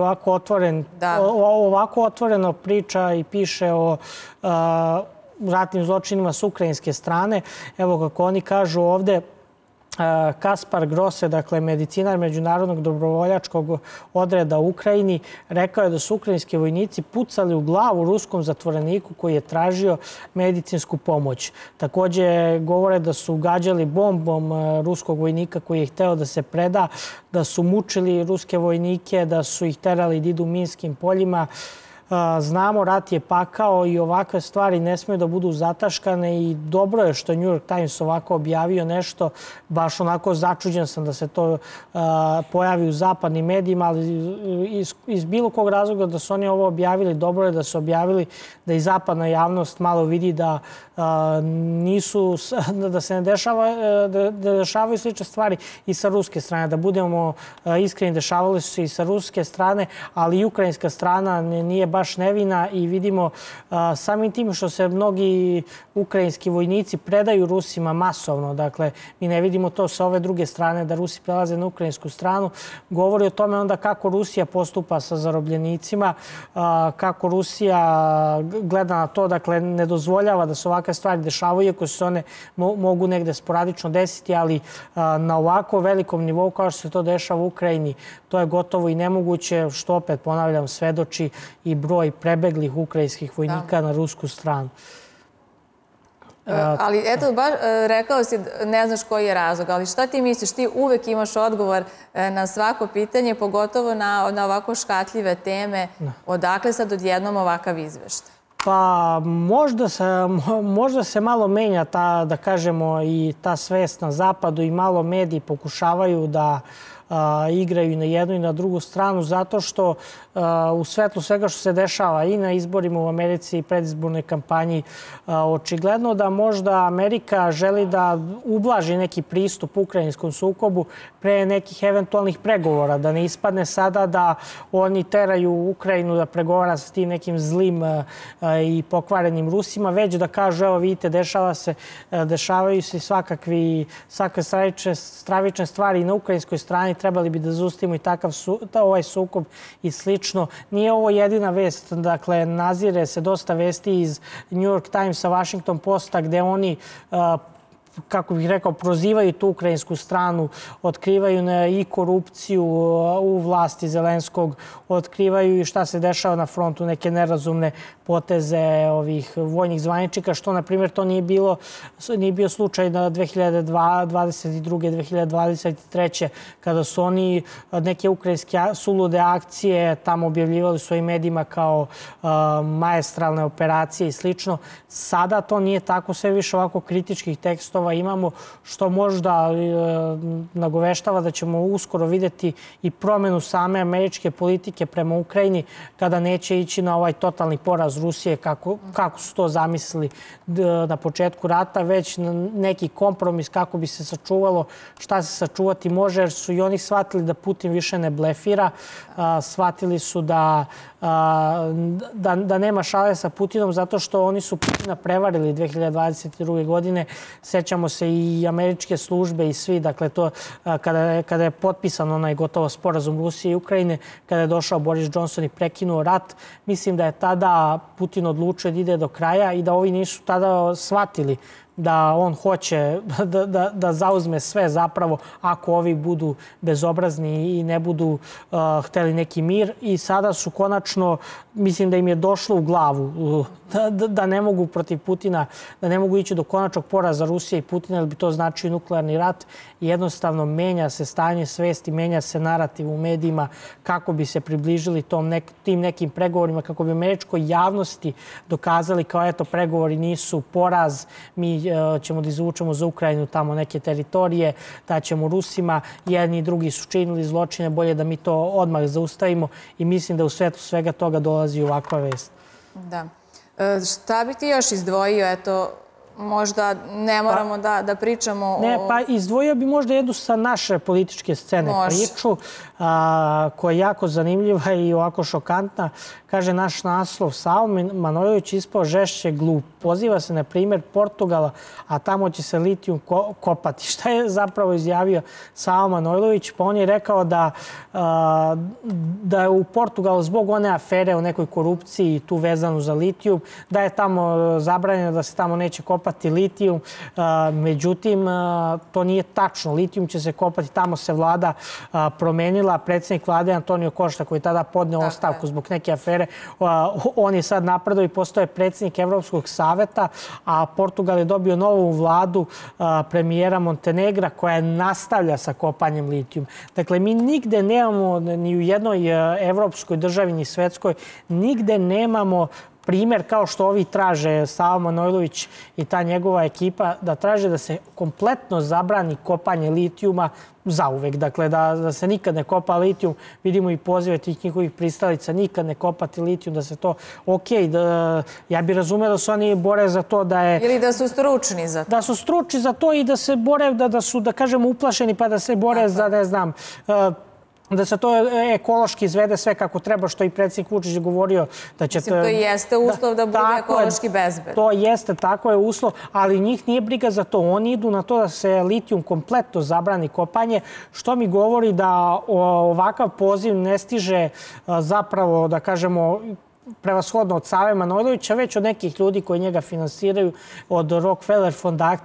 ovako otvoreno priča i piše o ratnim zločinima s ukrajinske strane. Evo kako oni kažu ovde, Kaspar Grose, dakle medicinar Međunarodnog dobrovoljačkog odreda u Ukrajini, rekao je da su ukrajinski vojnici pucali u glavu ruskom zatvoreniku koji je tražio medicinsku pomoć. Također govore da su gađali bombom ruskog vojnika koji je hteo da se preda, da su mučili ruske vojnike, da su ih terali da idu minskim poljima. Znamo, rat je pakao i ovakve stvari ne smiju da budu zataškane i dobro je što New York Times ovako objavio nešto. Baš onako začuđen sam da se to pojavi u zapadnim medijima, ali iz bilo kog razloga da su oni ovo objavili, dobro je da su objavili da i zapadna javnost malo vidi da da se ne dešavaju slične stvari i sa ruske strane. Da budemo iskreni, dešavali su se i sa ruske strane, ali i ukrajinska strana nije baš nevina i vidimo samim tim što se mnogi ukrajinski vojnici predaju Rusima masovno. Dakle, mi ne vidimo to sa ove druge strane da Rusi prelaze na ukrajinsku stranu. Govori o tome onda kako Rusija postupa sa zarobljenicima, kako Rusija gleda na to, dakle, ne dozvoljava da se ovakve stvari dešavaju, iako se one mogu negde sporadično desiti, ali na ovako velikom nivou kao što se to dešava u Ukrajini, to je gotovo i nemoguće, što opet, ponavljam, svedoči i broj prebeglih ukrajinskih vojnika na rusku stranu. Ali eto, baš rekao si, ne znaš koji je razlog, ali šta ti misliš? Ti uvek imaš odgovor na svako pitanje, pogotovo na ovako škatljive teme. Odakle sad odjednom ovakav izveštaj? Pa možda se malo menja ta, da kažemo, i ta svest na zapadu i malo mediji pokušavaju da igraju i na jednu i na drugu stranu, zato što u svetlu svega što se dešava i na izborima u Americi i predizbornoj kampanji, očigledno da možda Amerika želi da ublaži neki pristup ukrajinskom sukobu pre nekih eventualnih pregovora, da ne ispadne sada da oni teraju Ukrajinu da pregovara sa tim nekim zlim i pokvarenim Rusima, već da kažu, evo vidite, dešavaju se svakakve stravične stvari i na ukrajinskoj strani, trebali bi da zaustavimo i ovaj sukob i slično. Nije ovo jedina vest, dakle, nazire se dosta vesti iz New York Timesa, Washington Posta, gde oni kako bih rekao, prozivaju tu ukrajinsku stranu, otkrivaju i korupciju u vlasti Zelenskog, otkrivaju i šta se dešava na frontu, neke nerazumne poteze ovih vojnih zvaničnika, što, na primjer, to nije bio slučaj na 2022. 2023. kada su oni neke ukrajinske sulude akcije tamo objavljivali u svojim medijima kao maestralne operacije i slično. Sada to nije tako, sve više ovako kritičkih tekstova imamo, što možda nagoveštava da ćemo uskoro vidjeti i promjenu same američke politike prema Ukrajini, kada neće ići na ovaj totalni poraz Rusije, kako su to zamislili na početku rata, već neki kompromis kako bi se sačuvalo šta se sačuvati može, jer su i oni shvatili da Putin više ne blefira, shvatili su da nema šale sa Putinom, zato što oni su Putina prevarili 2022. godine. Sećamo se i američke službe i svi, dakle to kada je potpisan onaj gotovo sporazum Rusije i Ukrajine, kada je došao Boris Johnson i prekinuo rat, mislim da je tada Putin odlučio da ide do kraja i da ovi nisu tada shvatili da on hoće da zauzme sve zapravo ako ovi budu bezobrazni i ne budu hteli neki mir. I sada su konačno, mislim da im je došlo u glavu da ne mogu protiv Putina, da ne mogu ići do konačnog poraza Rusije i Putina, jer bi to značio nuklearni rat. I jednostavno menja se stanje svesti, menja se narativ u medijima kako bi se približili tim nekim pregovorima, kako bi američkoj javnosti dokazali kao eto pregovori nisu poraz, mi ćemo da izvučemo za Ukrajinu tamo neke teritorije, da ćemo Rusima, jedni i drugi su činili zločine, bolje da mi to odmah zaustavimo i mislim da u svetu svega toga dolazi ovakva vest. Da. Šta bi ti još izdvojio, eto, možda ne moramo da pričamo o... Ne, pa izdvojio bi možda jednu sa naše političke scene priču, koja je jako zanimljiva i ovako šokantna. Kaže naš naslov, Savo Manojlović ispao žešće glup. Poziva se, na primjer, Portugala, a tamo će se litijum kopati. Šta je zapravo izjavio Savo Manojlović? Pa on je rekao da je u Portugalu zbog one afere o nekoj korupciji tu vezanu za litijum, da je tamo zabranjeno da se tamo neće kopati litijum. Međutim, to nije tačno. Litijum će se kopati, tamo se vlada promenila. Predsjednik vlade Antonio Costa, koji je tada podneo ostavku zbog neke afere, on je sad napredao i postao je predsjednik Evropskog saveta, a Portugal je dobio novu vladu premijera Montenegra koja nastavlja sa kopanjem litijuma. Dakle, mi nigde nemamo, ni u jednoj evropskoj državi, ni svetskoj, nigde nemamo primjer kao što ovi traže, Savo Manojlović i ta njegova ekipa, da traže da se kompletno zabrani kopanje litijuma zauvek. Dakle, da se nikad ne kopa litijum. Vidimo i pozive tih njihovih pristalica, nikad ne kopati litijum, da se to... Ja bih razumio da se oni bore za to da je... Ili da su stručni za to. Da su stručni za to i da se bore, da su, da kažemo, uplašeni, pa da se bore za, ne znam, da se to ekološki izvede sve kako treba, što i predsjednik Vučić govorio da će... Mislim, to jeste uslov da bude ekološki bezbed. To jeste, tako je uslov, ali njih nije briga za to. Oni idu na to da se litijum kompletno zabrani kopanje, što mi govori da ovakav poziv ne stiže zapravo, da kažemo, prevashodno od Save Manojlovića, već od nekih ljudi koji njega finansiraju, od Rockefeller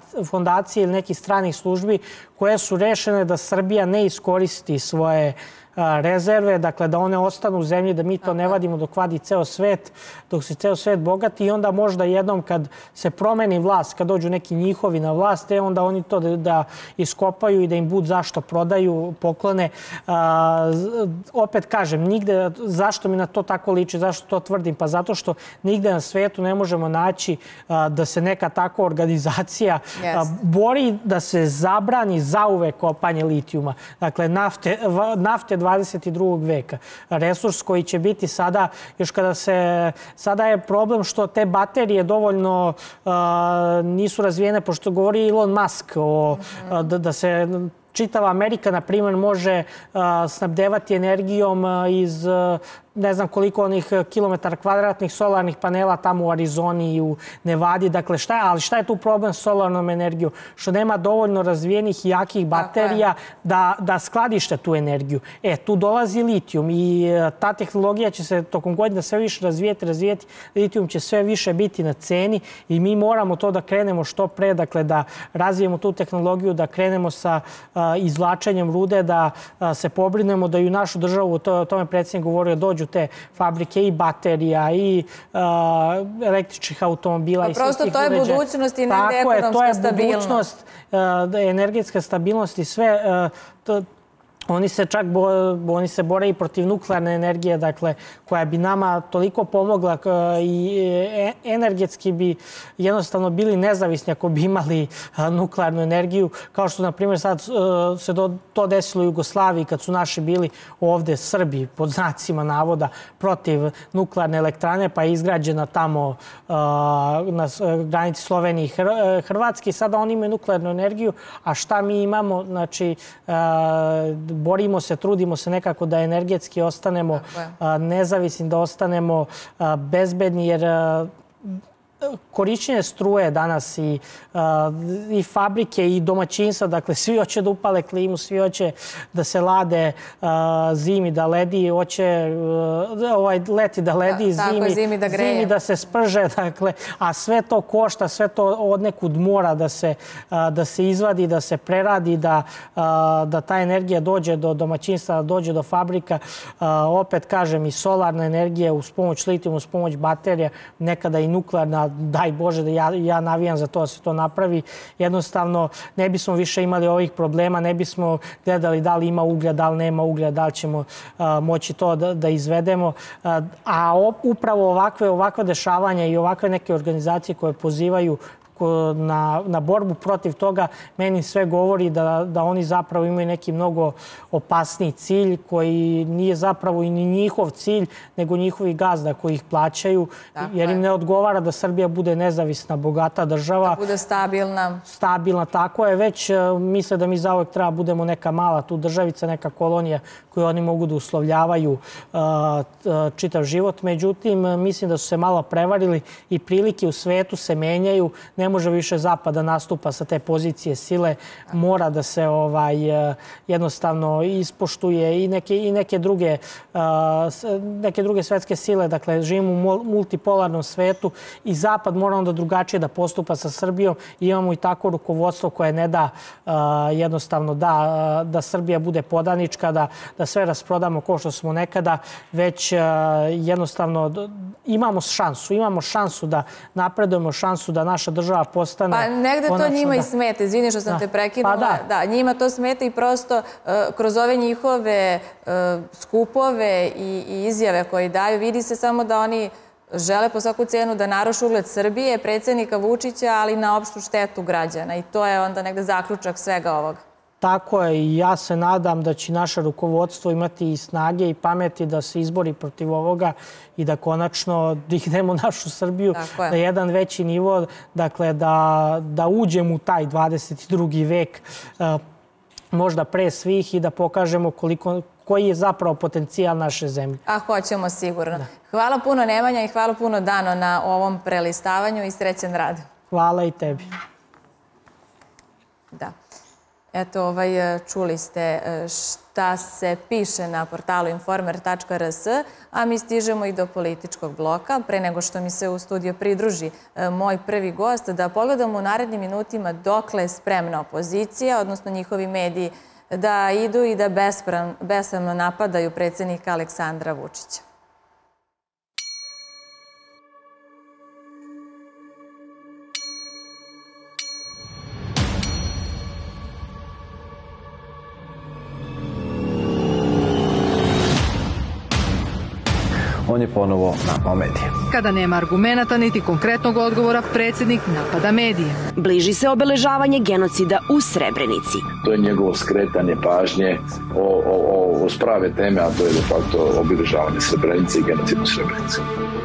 fondacije ili nekih stranih službi koje su rešene da Srbija ne iskoristi svoje rezerve, dakle da one ostanu u zemlji, da mi to ne vadimo dok vadi ceo svet, dok se ceo svet bogati i onda možda jednom kad se promeni vlast, kad dođu neki njihovi na vlast, onda oni to da iskopaju i da im bud zašto prodaju, poklone. Opet kažem, nigde, zašto mi na to tako liči, zašto to tvrdim? Pa zato što nigde na svetu ne možemo naći da se neka takva organizacija bori da se zabrani zauvek kopanje litijuma. Dakle, nafte 22. veka. Resurs koji će biti sada, još kada se, sada je problem što te baterije dovoljno nisu razvijene, pošto govori Elon Musk da se čitava Amerika, na primjer, može snabdevati energijom iz ne znam koliko onih kilometara kvadratnih solarnih panela tamo u Arizoni i u Nevadi. Dakle, ali šta je tu problem s solarnom energijom? Što nema dovoljno razvijenih i jakih baterija da skladište tu energiju. Tu dolazi litijum i ta tehnologija će se tokom godina sve više razvijeti. Litijum će sve više biti na ceni i mi moramo to da krenemo što pre, dakle da razvijemo tu tehnologiju, da krenemo sa izvlačenjem rude, da se pobrinemo da i u našu državu, o tome predsjednik govorio, dođu te fabrike i baterija i električnih automobila i svih tih uređaja. Prosto to je budućnost i negdje ekonomska stabilnost. To je budućnost, energetska stabilnost i sve. Oni se bore i protiv nuklearne energije, dakle, koja bi nama toliko pomogla i energetski bi jednostavno bili nezavisni ako bi imali nuklearnu energiju. Kao što, na primjer, sad se to desilo u Jugoslaviji kad su naši bili ovde Srbi, pod znacima navoda, protiv nuklearne elektrane, pa je izgrađena tamo na granici Slovenije i Hrvatske. Sada oni imaju nuklearnu energiju, a šta mi imamo? Znači, borimo se, trudimo se nekako da energetski ostanemo nezavisni, da ostanemo bezbedni, jer korišćenje struje danas i fabrike i domaćinstva, dakle svi hoće da upale klimu, svi hoće da se lade zimi, da ledi, hoće leti da ledi, zimi da se sprže, dakle, a sve to košta, sve to od nekud mora da se izvadi, da se preradi, da ta energija dođe do domaćinstva, da dođe do fabrika. Opet kažem, i solarna energija uz pomoć litijuma, uz pomoć baterija, nekada i nuklearna, daj Bože da ja navijam za to da se to napravi. Jednostavno ne bismo više imali ovih problema, ne bismo gledali da li ima uglja, da li nema uglja, da li ćemo moći to da izvedemo. A upravo ovakve dešavanja i ovakve neke organizacije koje pozivaju na borbu protiv toga, meni sve govori da oni zapravo imaju neki mnogo opasniji cilj koji nije zapravo i ni njihov cilj, nego njihovi gazda koji ih plaćaju, jer im ne odgovara da Srbija bude nezavisna, bogata država. Da bude stabilna. Stabilna, tako je. Već misle da mi zauvek treba budemo neka mala tu državica, neka kolonija koju oni mogu da uslovljavaju čitav život. Međutim, mislim da su se malo prevarili i prilike u svetu se menjaju. Ne može više Zapad da nastupa sa te pozicije sile. Mora da se jednostavno ispoštuje i neke druge svetske sile. Dakle, živimo u multipolarnom svetu i Zapad mora onda drugačije da postupa sa Srbijom. Imamo i tako rukovodstvo koje ne da jednostavno da Srbija bude podanička, da sve rasprodamo kao što smo nekada, već jednostavno imamo šansu da napredujemo, šansu da naša država postane... Pa negde to njima i smeta, izvini što sam te prekinula. Da, njima to smeta i prosto kroz ove njihove skupove i izjave koje daju, vidi se samo da oni žele po svaku cenu da naruše ugled Srbije, predsjednika Vučića, ali na opštu štetu građana. I to je onda negde zaključak svega ovoga. Tako je i ja se nadam da će naše rukovodstvo imati i snage i pameti da se izbori protiv ovoga i da konačno dignemo našu Srbiju na jedan veći nivo, dakle da uđemo u taj 22. vek možda pre svih i da pokažemo koji je zapravo potencijal naše zemlje. A hoćemo sigurno. Hvala puno Nemanja i hvala puno Dano na ovom prelistavanju i srećan rad. Hvala i tebi. Da. Eto, čuli ste šta se piše na portalu informer.rs, a mi stižemo i do političkog bloka. Pre nego što mi se u studio pridruži moj prvi gost, da pogledamo u narednim minutima dokle je spremna opozicija, odnosno njihovi mediji, da idu i da besramno napadaju predsjednika Aleksandra Vučića. On je ponovo napao medije. Kada nema argumenata niti konkretnog odgovora, predsjednik napada medije. Bliži se obeležavanje genocida u Srebrenici. To je njegovo skretanje pažnje o sprave teme, a to je de facto obeležavanje Srebrenice i genocid u Srebrenici.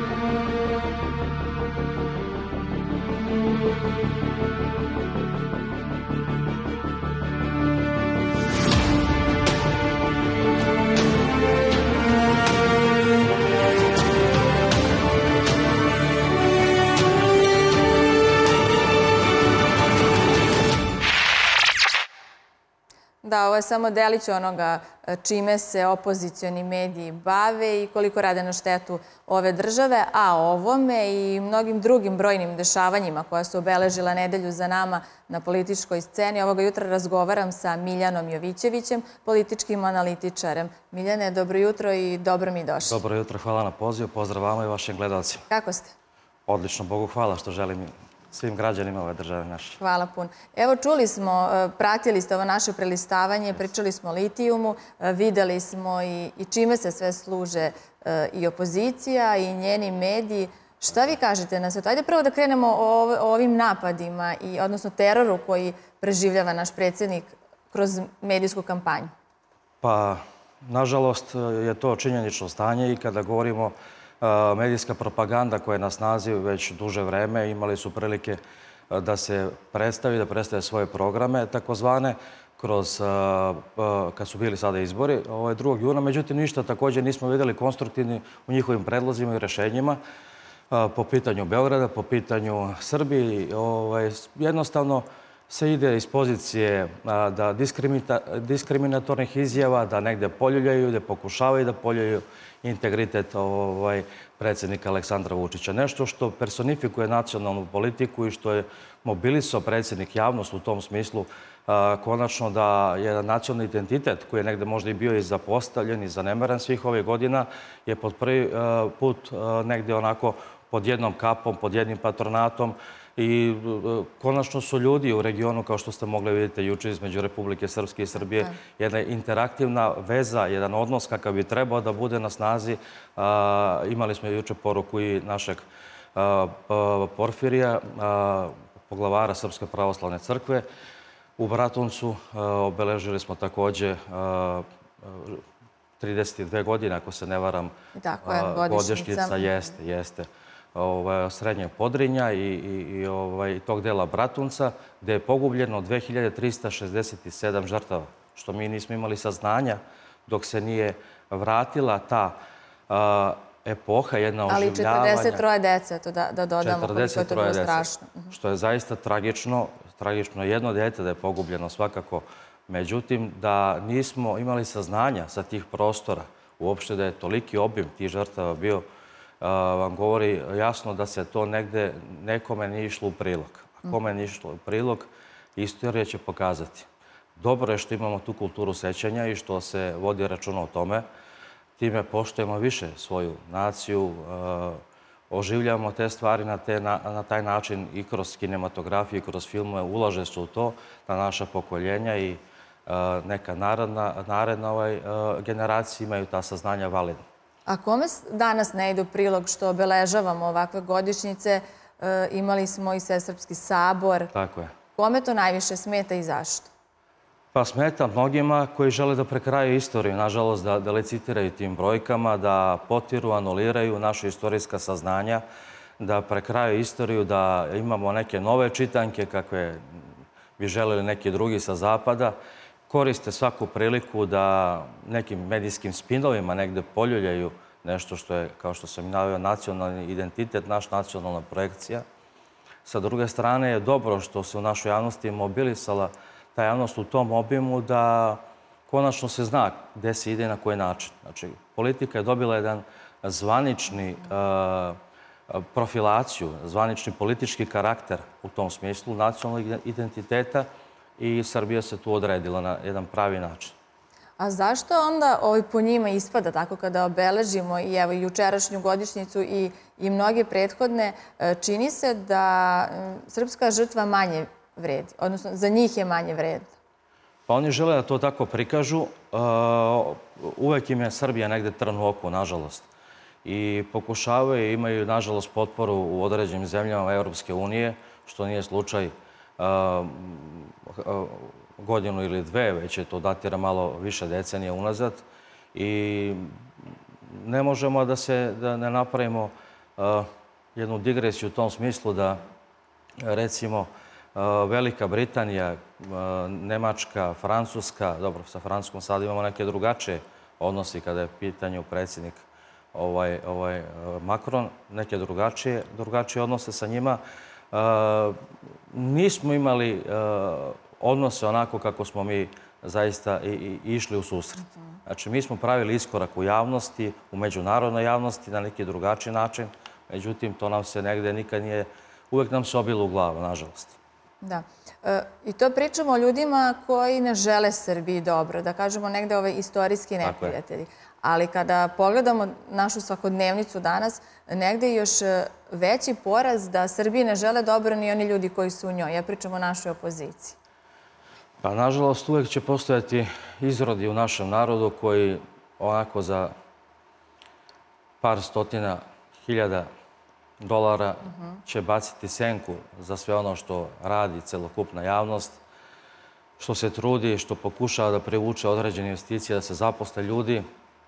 Da, ovo je samo delić onoga čime se opozicioni mediji bave i koliko rade na štetu ove države, a o ovome i mnogim drugim brojnim dešavanjima koja su obeležila nedelju za nama na političkoj sceni. Ovoga jutra razgovaram sa Miljanom Jovićevićem, političkim analitičarem. Miljane, dobro jutro i dobro mi došli. Dobro jutro, hvala na pozivu, pozdrav vama i vašim gledalcima. Kako ste? Odlično, Bogu hvala što želim svim građanima ove države naše. Hvala puno. Evo, čuli smo, pratili ste ovo naše prelistavanje, pričali smo o litijumu, videli smo i čime se sve služe i opozicija i njeni mediji. Šta vi kažete na sve to? Ajde prvo da krenemo o ovim napadima, odnosno teroru koji preživljava naš predsjednik kroz medijsku kampanju. Pa, nažalost, je to činjenično stanje i kada govorimo medijska propaganda koja je na snazi već duže vreme, imali su prilike da se da predstave svoje programe, takozvane, kad su bili sada izbori, 2. juna. Međutim, ništa također nismo vidjeli konstruktivni u njihovim predlozima i rješenjima po pitanju Beograda, po pitanju Srbije. Jednostavno se ide iz pozicije diskriminatornih izjava, da negde poljuljaju, da pokušavaju da poljuljaju integritet predsjednika Aleksandra Vučića. Nešto što personifikuje nacionalnu politiku i što je mobilisao predsjednik javnost u tom smislu, konačno da jedan nacionalni identitet koji je negde možda i bio i zapostavljen i zanemaren svih ovih godina je pod prvi put negde onako pod jednom kapom, pod jednim patronatom i konačno su ljudi u regionu, kao što ste mogli vidjeti juče između Republike Srpske i Srbije, jedna interaktivna veza, jedan odnos kakav bi trebao da bude na snazi. Imali smo juče poruku i našeg Porfirija, poglavara Srpske pravoslavne crkve u Bratuncu. Obeležili smo također 32 godine, ako se ne varam, godišnjica jeste Srednjeg Podrinja i tog dela Bratunca, gde je pogubljeno 2367 žrtava, što mi nismo imali saznanja dok se nije vratila ta epoha, jedna oživljavanja. Ali 43 dece, to da dodamo koliko je to bilo strašno. Što je zaista tragično, jedno dete da je pogubljeno svakako. Međutim, da nismo imali saznanja sa tih prostora, uopšte da je toliki obim tih žrtava bio, vam govori jasno da se to negde nekome nije išlo u prilog. A kome nije išlo u prilog, istorija će pokazati. Dobro je što imamo tu kulturu sećanja i što se vodi računa o tome. Time poštujemo više svoju naciju, oživljavamo te stvari na taj način i kroz kinematografiju i kroz filmove. Ulaže se u to da naša pokoljenja i neka naredna generacija imaju ta saznanja validna. A kome danas ne ide u prilog što obeležavamo ovakve godišnjice? Imali smo i Svesrpski sabor. Tako je. Kome to najviše smeta i zašto? Pa smeta mnogima koji žele da prekraju istoriju, nažalost, da licitiraju tim brojkama, da potiru, anuliraju naše istorijska saznanja, da prekraju istoriju, da imamo neke nove čitanke kakve bi želeli neki drugi sa zapada. Koriste svaku priliku da nekim medijskim spinovima negde poljuljaju nešto što je, kao što sam naveo, nacionalni identitet, naš nacionalna projekcija. Sa druge strane je dobro što se u našoj javnosti mobilisala ta javnost u tom obimu da konačno se zna gde se ide i na koji način. Znači, politika je dobila jedan zvanični profilaciju, zvanični politički karakter u tom smislu nacionalnog identiteta i Srbija se tu odredila na jedan pravi način. A zašto onda po njima ispada tako kada obeležimo i evo jučerašnju godišnjicu i mnoge prethodne, čini se da srpska žrtva manje vredi, odnosno za njih je manje vredna? Pa oni žele da to tako prikažu. Uvek im je Srbija negde trn u oku, nažalost. I pokušavaju i imaju, nažalost, potporu u određenim zemljama Evropske unije, što nije slučaj godinu ili dve, već je to datira malo više decenija unazad. I ne možemo da ne napravimo jednu digresiju u tom smislu da, recimo, Velika Britanija, Nemačka, Francuska, dobro, sa Francuskom sad imamo neke drugačije odnosi kada je pitanju predsjednik Macron, neke drugačije odnose sa njima. Nismo imali odnose onako kako smo mi zaista išli u susret. Znači, mi smo pravili iskorak u javnosti, u međunarodnoj javnosti na neki drugačiji način, međutim, to nam se negde nikad nije, uvek nam se obilo u glavu, nažalost. Da. I to pričamo o ljudima koji ne žele Srbiji dobro, da kažemo negde istorijski neprijatelji. Ali kada pogledamo našu svakodnevnicu danas, negde je još veći poraz da Srbiji ne žele dobro ni oni ljudi koji su u njoj. Ja pričam o našoj opoziciji. Pa, nažalost, uvek će postojati izrodi u našem narodu koji onako za par stotina hiljada dolara će baciti senku za sve ono što radi celokupna javnost, što se trudi, što pokušava da privuče određene investicije, da se zaposle ljudi.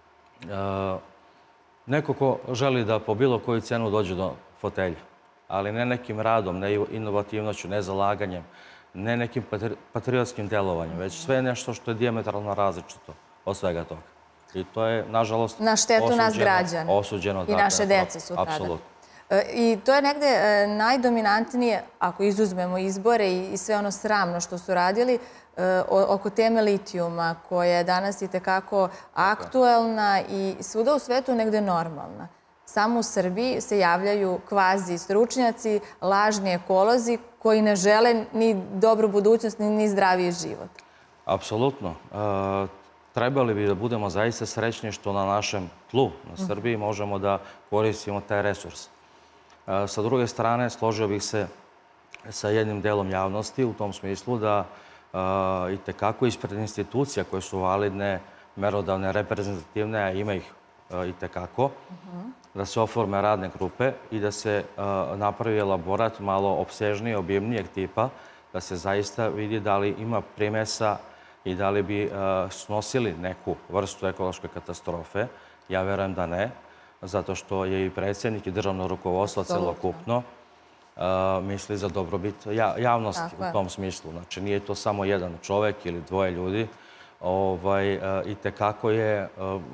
Neko ko želi da po bilo koju cenu dođe do fotelja, ali ne nekim radom, ne inovativnoću, ne zalaganjem, ne nekim patriotskim delovanjem, već sve nešto što je dijametralno različito od svega toga. I to je, nažalost, na štetu nas građana osuđeno. I naše dece su tada. Apsolutno. I to je negde najdominantnije, ako izuzmemo izbore i sve ono sramno što su radili, oko teme litijuma, koja je danas i tekako aktuelna i svuda u svetu negde normalna. Samo u Srbiji se javljaju kvazi stručnjaci, lažni ekolozi koji ne žele ni dobru budućnost, ni zdraviji život. Apsolutno. Trebali bi da budemo zaista srećni što na našem tlu, na Srbiji, možemo da koristimo taj resurs. Sa druge strane, složio bih se sa jednim delom javnosti u tom smislu da i tekako ispred institucija koje su validne, merodavne, reprezentativne, a ima ih i tekako, da se oforme radne grupe i da se napravi elaborat malo opsežnije, obimnijeg tipa, da se zaista vidi da li ima primesa i da li bi snosili neku vrstu ekološke katastrofe. Ja verujem da ne, zato što je i predsjednik i državno rukovodstvo celokupno misli za dobrobit javnosti u tom smislu. Znači, nije to samo jedan čovek ili dvoje ljudi. I tekako je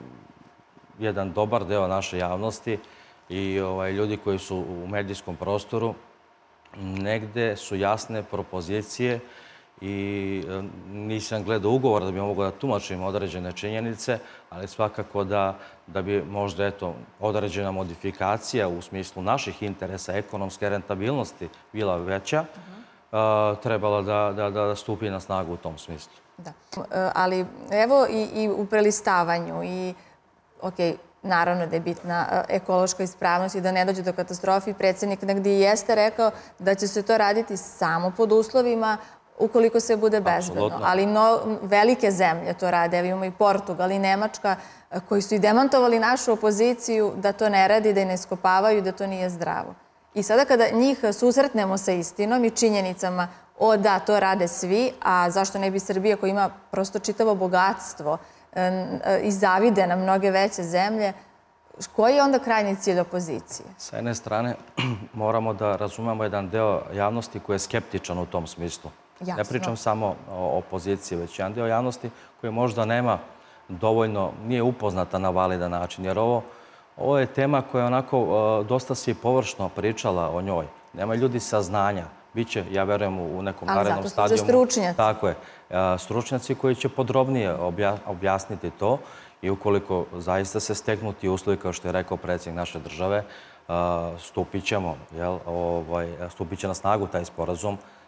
jedan dobar deo naše javnosti i ljudi koji su u medijskom prostoru, negde su jasne propozicije i nisam gledao ugovor da bi mogao da tumačim određene činjenice, ali svakako da bi možda, eto, određena modifikacija u smislu naših interesa, ekonomske rentabilnosti bila veća, trebala da stupi na snagu u tom smislu. Da. Ali evo i u prelistavanju i, okej, naravno da je bitna ekološka ispravnost i da ne dođe do katastrofe. Predsjednik negdje jeste rekao da će se to raditi samo pod uslovima ukoliko se bude bezbedno. Ali velike zemlje to rade. Evo imamo i Portugal i Nemačka koji su i demantovali našu opoziciju da to ne radi, da je ne iskopavaju, da to nije zdravo. I sada kada njih susretnemo sa istinom i činjenicama da, to rade svi, a zašto ne bi Srbija koja ima prosto čitavo bogatstvo i zavide na mnoge veće zemlje, koji je onda krajnji cilj opozicije? Sa jedne strane moramo da razumemo jedan deo javnosti koji je skeptičan u tom smislu. Ne pričam samo o opoziciji, već jedan deo javnosti koji možda nema dovoljno, nije upoznata na validan način, jer ovo je tema koja je onako dosta si površno pričala o njoj. Nema ljudi saznanja. Biće, ja verujem, u nekom narednom stadijumu. Ali zato su stručnjaci. Tako je. Stručnjaci koji će podrobnije objasniti to i ukoliko zaista se steknu ti uslovi, kao što je rekao predsjednik naše države, stupit će na snagu taj sporazum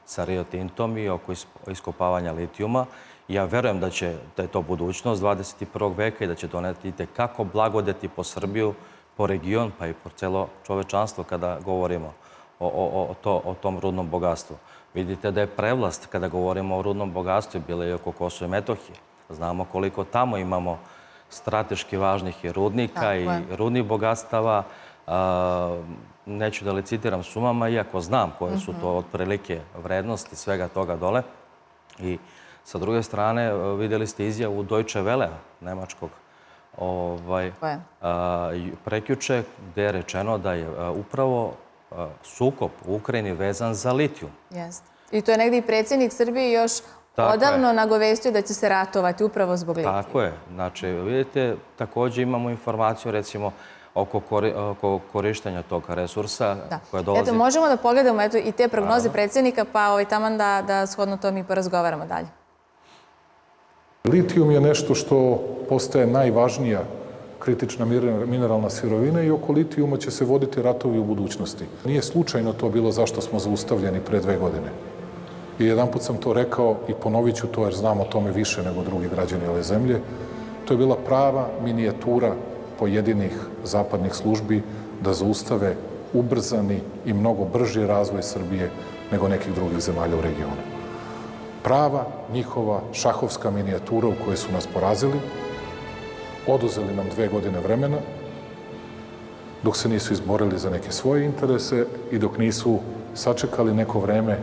sa Rio Tintom i oko iskopavanja litijuma. Ja verujem da je to budućnost 21. veka i da će doneti kako blagodeti po Srbiju, po region, pa i po celo čovečanstvo kada govorimo o tom rudnom bogatstvu. Vidite da je prevlast kada govorimo o rudnom bogatstvu bila i oko Kosova i Metohije. Znamo koliko tamo imamo strateški važnih i rudnika i rudnih bogatstava. Neću da licitiram sumama, iako znam koje su to otprilike vrednosti svega toga dole. I sa druge strane, vidjeli ste izjavu Deutsche Welle, nemačkog, prekjuče, gde je rečeno da je upravo sukob u Ukrajini vezan za litijum. Jeste. I to je negdje i predsjednik Srbije još odavno nagovestio da će se ratovati upravo zbog litijuma. Tako je. Znači, vidite, također imamo informaciju, recimo, oko korištenja tog resursa koja dolazi. Eto, možemo da pogledamo i te prognoze predsjednika, pa taman da shodno to mi porazgovaramo dalje. Litijum je nešto što postaje najvažnija kritična mineralna sirovina i oko litijuma će se voditi ratovi u budućnosti. Nije slučajno to bilo zašto smo zaustavljeni pre 2 godine. I jedan put sam to rekao i ponovit ću to jer znam o tome više nego drugi građani ove zemlje. To je bila prava minijatura pojedinih zapadnih službi da zaustave ubrzani i mnogo brži razvoj Srbije nego nekih drugih zemalja u regionu. Prava njihova šahovska minijatura u kojoj su nas porazili, oduzeli nam 2 godine vremena, dok se nisu izborili za neke svoje interese i dok nisu sačekali neko vreme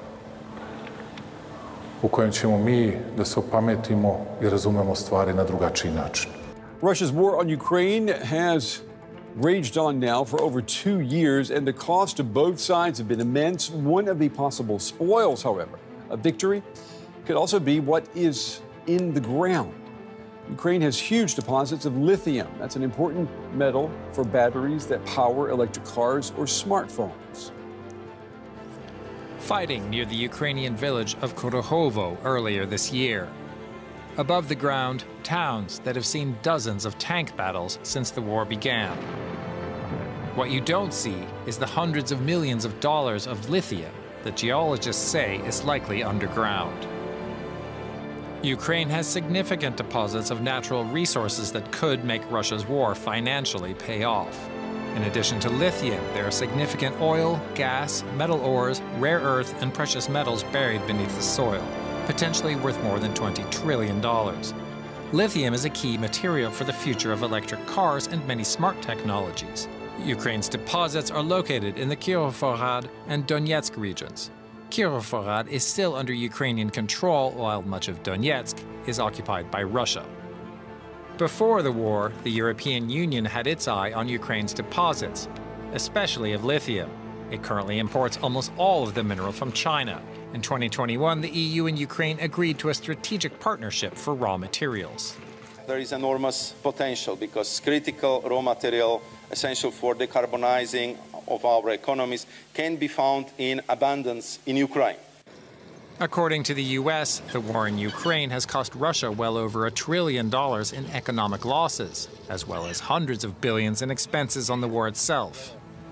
u kojem ćemo mi da se opametimo i razumemo stvari na drugačiji način. Russia's war on Ukraine has raged on now for over 2 years, and the cost of both sides have been immense. One of the possible spoils, however, of victory could also be what is in the ground. Ukraine has huge deposits of lithium. That's an important metal for batteries that power electric cars or smartphones. Fighting near the Ukrainian village of Korohovo earlier this year. Above the ground, towns that have seen dozens of tank battles since the war began. What you don't see is the hundreds of millions of dollars of lithium that geologists say is likely underground. Ukraine has significant deposits of natural resources that could make Russia's war financially pay off. In addition to lithium, there are significant oil, gas, metal ores, rare earth, and precious metals buried beneath the soil, potentially worth more than $20 trillion. Lithium is a key material for the future of electric cars and many smart technologies. Ukraine's deposits are located in the Kirovohrad and Donetsk regions. Kirovohrad is still under Ukrainian control, while much of Donetsk is occupied by Russia. Before the war, the European Union had its eye on Ukraine's deposits, especially of lithium. It currently imports almost all of the mineral from China. In 2021, the EU and Ukraine agreed to a strategic partnership for raw materials. There is enormous potential because critical raw material essential for decarbonizing of our economies can be found in abundance in Ukraine. According to the US, the war in Ukraine has cost Russia well over $1 trillion in economic losses, as well as hundreds of billions in expenses on the war itself.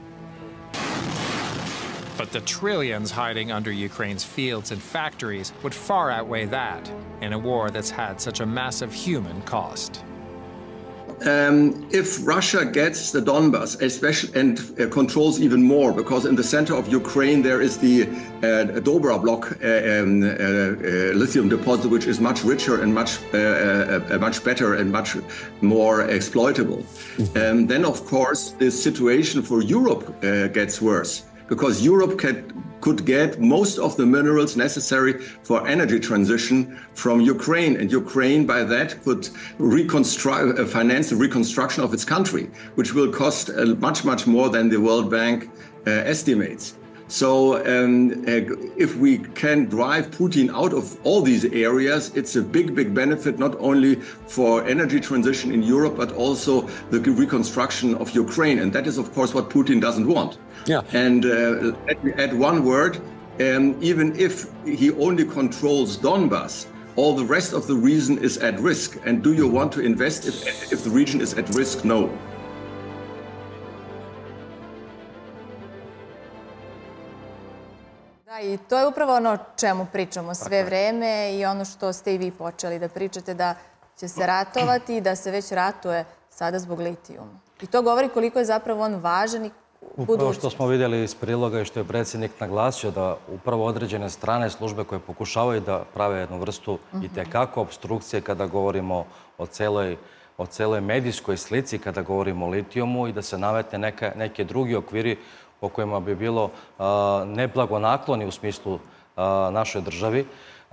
But the trillions hiding under Ukraine's fields and factories would far outweigh that in a war that's had such a massive human cost. If Russia gets the Donbas, especially, and controls even more, because in the center of Ukraine there is the Dobra block lithium deposit, which is much richer and much better and much more exploitable. Then, of course, the situation for Europe gets worse, because Europe could get most of the minerals necessary for energy transition from Ukraine, and Ukraine by that could finance the reconstruction of its country, which will cost much more than the World Bank estimates. So if we can drive Putin out of all these areas, it's a big benefit not only for energy transition in Europe, but also the reconstruction of Ukraine. And that is, of course, what Putin doesn't want. Yeah. And let me add one word. Even if he only controls Donbas, all the rest of the region is at risk. And do you want to invest if the region is at risk? No. I to je upravo ono o čemu pričamo sve vreme i ono što ste i vi počeli da pričate, da će se ratovati i da se već ratuje sada zbog litijuma. I to govori koliko je zapravo on važan i upravo budućnost. što smo vidjeli iz priloga i što je predsjednik naglasio da upravo određene strane službe koje pokušavaju da prave jednu vrstu i tekako obstrukcije kada govorimo o celoj medijskoj slici, kada govorimo o litijumu i da se nametne neke drugi okviri po kojima bi bilo neblagonakloni u smislu našoj državi.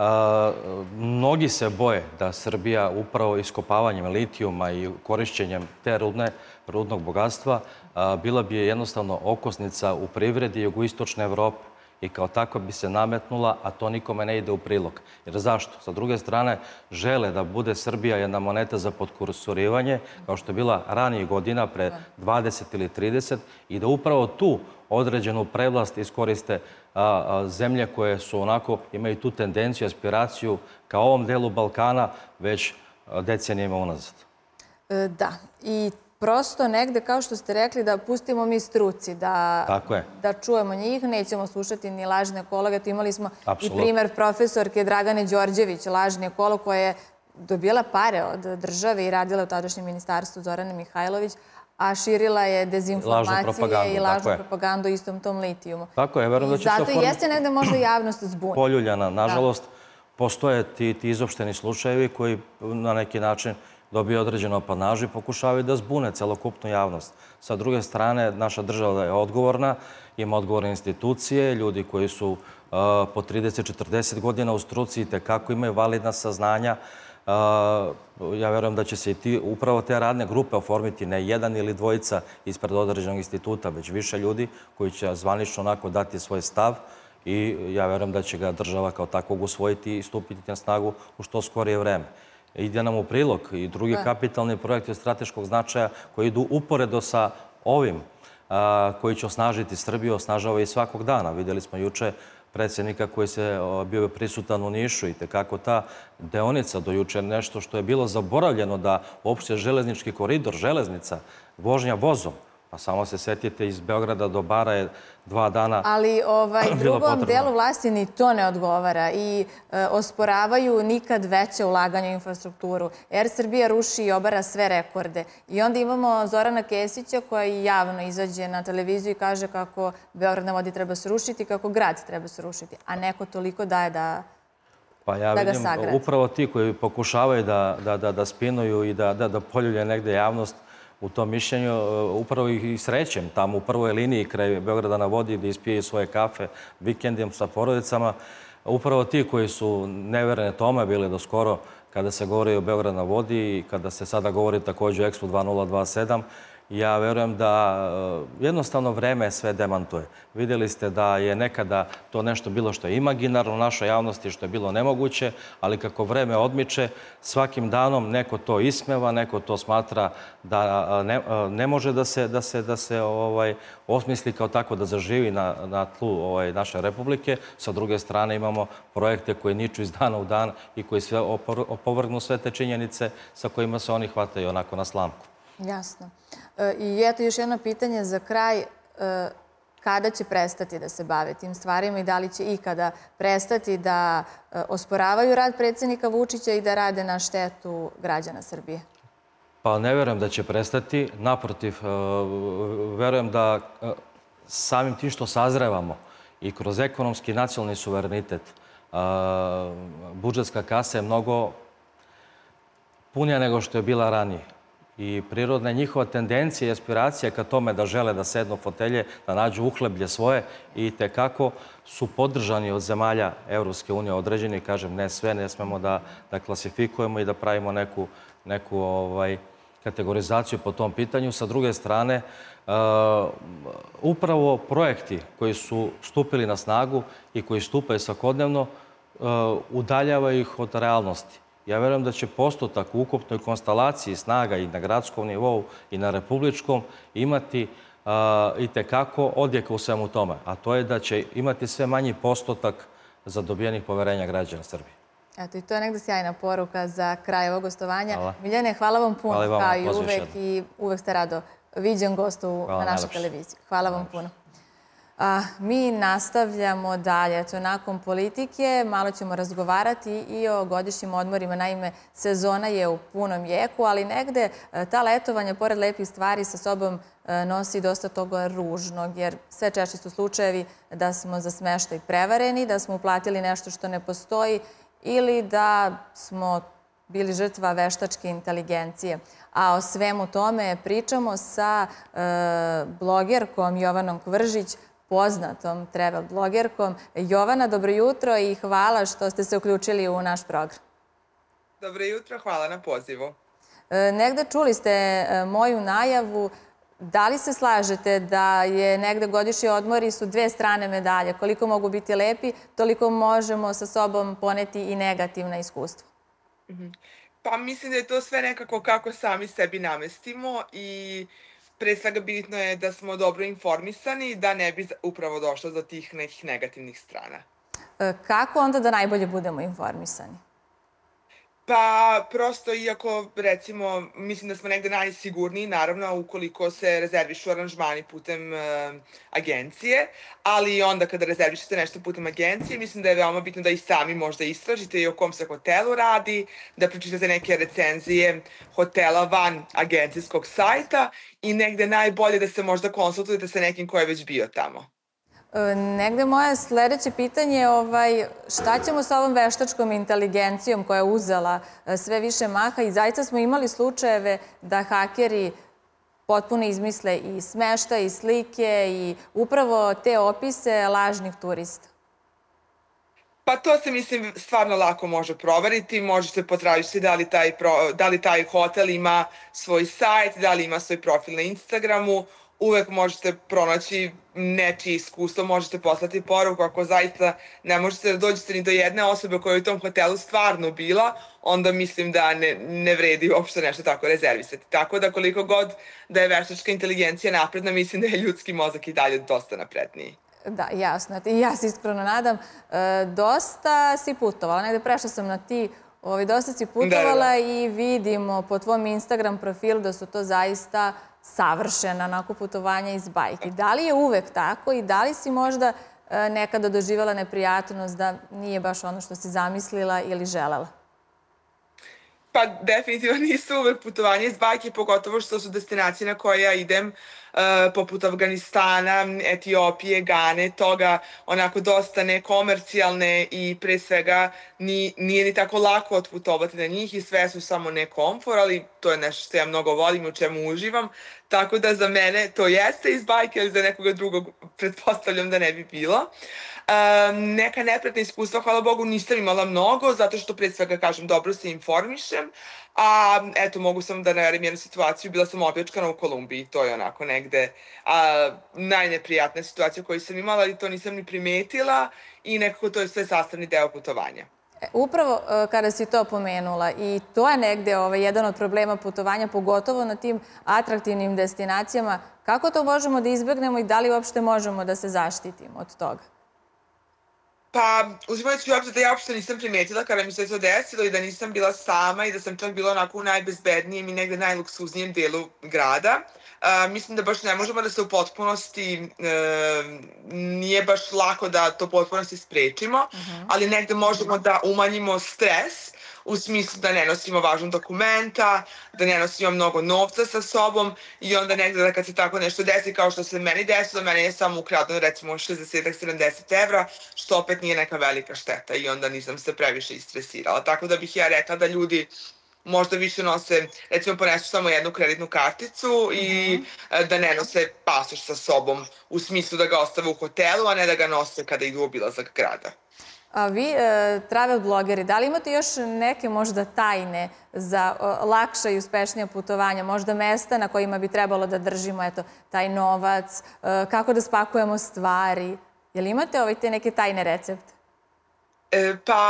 Mnogi se boje da Srbija upravo iskopavanjem litijuma i korišćenjem te rudnog bogatstva bila bi jednostavno okosnica u privredi jugoistočne Evrope i kao tako bi se nametnula, a to nikome ne ide u prilog. Jer zašto? Sa druge strane, žele da bude Srbija jedna moneta za podkursurivanje, kao što je bila ranijih godina, pre 20 ili 30, i da upravo tu određenu prevlast iskoriste zemlje koje su onako, imaju tu tendenciju, aspiraciju ka ovom delu Balkana već decenijima unazad. Da, i prosto negde, kao što ste rekli, da pustimo mi struci, da čujemo njih, nećemo slušati ni lažne ekologe. Imali smo i primer profesorke Dragane Đorđević, lažni ekolog koja je dobila pare od države i radila u tadašnjem ministarstvu Zorane Mihajlović, a širila je dezinformacije i lažnu propagandu istom tom litijumu. Tako je, verujem da će se zato jeste negde možda javnost zbuniti. Poljuljana, nažalost, postoje ti izopšteni slučajevi koji na neki način dobiju određeno apanažu i pokušavaju da zbune celokupnu javnost. Sa druge strane, naša država je odgovorna, ima odgovorne institucije, ljudi koji su po 30-40 godina u struci i tekako imaju validna saznanja. Ja verujem da će se i upravo te radne grupe oformiti ne jedan ili dvojica ispred određenog instituta, već više ljudi koji će zvanično onako dati svoj stav i ja verujem da će ga država kao takvog usvojiti i stupiti na snagu u što skorije vreme. Ide nam u prilog i drugi kapitalni projekti od strateškog značaja koji idu uporedo sa ovim, koji će osnažiti Srbiju, osnažava i svakog dana. Vidjeli smo juče predsjednika koji se bio prisutan u Nišu i tekako ta deonica do juče nešto što je bilo zaboravljeno da uopšte železnički koridor, železnica, vožnja vozom, pa samo se setite iz Beograda do Bara je 2 dana. Ali drugom delu vlasti ni to ne odgovara i osporavaju nikad veće ulaganje u infrastrukturu. Air Srbija ruši i obara sve rekorde. I onda imamo Zorana Kesića koja javno izađe na televiziju i kaže kako Beograd na vodi treba se rušiti, kako grad treba se rušiti. A neko toliko daje da ga sagradi. Pa ja vidim upravo ti koji pokušavaju da spinuju i da poljulje negde javnost u tom mišljenju, upravo ih srećem tamo u prvoj liniji kraj Beograda na vodi gdje ispijaju svoje kafe vikendom sa porodicama. Upravo ti koji su neverne tome bili do skoro kada se govori o Beograd na vodi i kada se sada govori također o Expo 2027, ja verujem da jednostavno vreme sve demantuje. Vidjeli ste da je nekada to nešto bilo što je imaginarno u našoj javnosti, što je bilo nemoguće, ali kako vreme odmiče, svakim danom neko to ismeva, neko to smatra da ne može da se osmisli kao tako da zaživi na tlu naše republike. Sa druge strane imamo projekte koji niču iz dana u dan i koji sve opovrgnu sve te činjenice sa kojima se oni hvataju onako na slamku. Jasno. I eto još jedno pitanje za kraj. Kada će prestati da se bave tim stvarima i da li će ikada prestati da osporavaju rad predsjednika Vučića i da rade na štetu građana Srbije? Pa ne verujem da će prestati. Naprotiv, verujem da samim tim što sazrevamo i kroz ekonomski nacionalni suverenitet, budžetska kasa je mnogo punija nego što je bila ranije. I prirodna je njihova tendencija i aspiracija ka tome da žele da sednu fotelje, da nađu uhleblje svoje i tekako su podržani od zemalja Evropske unije određeni. Kažem, ne sve, ne smemo da klasifikujemo i da pravimo neku kategorizaciju po tom pitanju. Sa druge strane, upravo projekti koji su stupili na snagu i koji stupaju svakodnevno udaljava ih od realnosti. Ja verujem da će postotak u ukupnoj konstalaciji snaga i na gradskom nivou i na republičkom imati i tekako odjeka u svemu tome. A to je da će imati sve manji postotak zadobijenih poverenja građana Srbije. Eto, i to je negdje sjajna poruka za kraj ovog gostovanja. Miljane, hvala vam puno, kao i uvek. I uvek ste rado viđen gost na našoj televiziji. Hvala vam puno. Mi nastavljamo dalje. Eto, nakon politike malo ćemo razgovarati i o godišnjim odmorima. Naime, sezona je u punom jeku, ali negde ta letovanja, pored lepih stvari, sa sobom nosi dosta toga ružnog, jer sve češće su slučajevi da smo za smeštaj prevareni, da smo uplatili nešto što ne postoji ili da smo bili žrtva veštačke inteligencije. A o svemu tome pričamo sa blogerkom Jovanom Kvržić, poznatom travel blogerkom. Jovana, dobro jutro i hvala što ste se uključili u naš program. Dobro jutro, hvala na pozivu. Negde čuli ste moju najavu. Da li se slažete da je negde godišnji odmori su dve strane medalje? Koliko mogu biti lepi, toliko možemo sa sobom poneti i negativna iskustva. Pa mislim da je to sve nekako kako sami sebi namestimo i pre svega bitno je da smo dobro informisani, da ne bi upravo došlo do tih nekih negativnih strana. Kako onda da najbolje budemo informisani? Pa prosto, iako recimo, mislim da smo negde najsigurniji, naravno, ukoliko se rezervišu aranžmani putem agencije, ali onda kada rezervišete nešto putem agencije, mislim da je veoma bitno da i sami možda istražite i o kom se hotelu radi, da pročitate neke recenzije hotela van agencijskog sajta i negde najbolje da se možda konsultujete sa nekim ko je već bio tamo. Negde moje sledeće pitanje je šta ćemo sa ovom veštačkom inteligencijom koja je uzela sve više maha i zaista smo imali slučajeve da hakeri potpuno izmisle i smešta i slike i upravo te opise lažnih turista. Pa to se, mislim, stvarno lako može proveriti. Možete potražiti da li taj hotel ima svoj sajt, da li ima svoj profil na Instagramu. Uvek možete pronaći nečije iskustvo, možete poslati poruku. Ako zaista ne možete da dođete ni do jedne osobe koja je u tom hotelu stvarno bila, onda mislim da ne vredi uopšte nešto tako rezervisati. Tako da koliko god da je veštačka inteligencija napredna, mislim da je ljudski mozak i dalje dosta napredniji. Da, jasno. I ja se iskreno nadam. Dosta si putovala. Negde prešla sam na ti. Dosta si putovala i vidimo po tvom Instagram profilu da su to zaista savršena onako putovanja iz bajke. Da li je uvek tako i da li si možda nekada doživjela neprijatnost da nije baš ono što si zamislila ili želela? Pa definitivno nisu uvek putovanja iz bajke, pogotovo što su destinacije na koje ja idem, poput Afganistana, Etiopije, Gane, toga onako dosta nekomercijalne i pre svega nije ni tako lako otputovati na njih i sve su samo nekomfor, ali to je nešto što ja mnogo volim i u čemu uživam. Tako da za mene to jeste iz bajke, ali za nekoga drugog pretpostavljam da ne bi bilo. Neka neprijatna iskustva, hvala Bogu, nisam imala mnogo, zato što pre svega, kažem, dobro se informišem. A eto, mogu samo da naverim jednu situaciju, bila sam opljačkana u Kolumbiji, to je onako negde najneprijatnija situacija koju sam imala, ali to nisam ni primetila i nekako to je sve sastavni deo putovanja. Upravo kada si to pomenula i to je negde jedan od problema putovanja, pogotovo na tim atraktivnim destinacijama. Kako to možemo da izbegnemo i da li uopšte možemo da se zaštitimo od toga? Pa, uzimajući u obzir da ja uopšte nisam primetila kada mi se to desilo i da nisam bila sama i da sam čak bila onako u najbezbednijem i negde najluksuznijem delu grada, mislim da baš ne možemo da se u potpunosti, nije baš lako da to u potpunosti sprečimo, ali negde možemo da umanjimo stres u smislu da ne nosimo važna dokumenta, da ne nosimo mnogo novca sa sobom i onda negde da kad se tako nešto desi kao što se meni desilo, meni je samo ukradeno recimo 60-70 evra, što opet nije neka velika šteta i onda nisam se previše istresirala. Tako da bih ja rekla da ljudi možda više nose, recimo ponesu samo jednu kreditnu karticu i da ne nose pasoš sa sobom u smislu da ga ostave u hotelu, a ne da ga nose kada idu u obilazak grada. A vi, travel blogeri, da li imate još neke možda tajne za lakša i uspešnija putovanja, možda mesta na kojima bi trebalo da držimo taj novac, kako da spakujemo stvari? Je li imate te neke tajne recepte? Pa,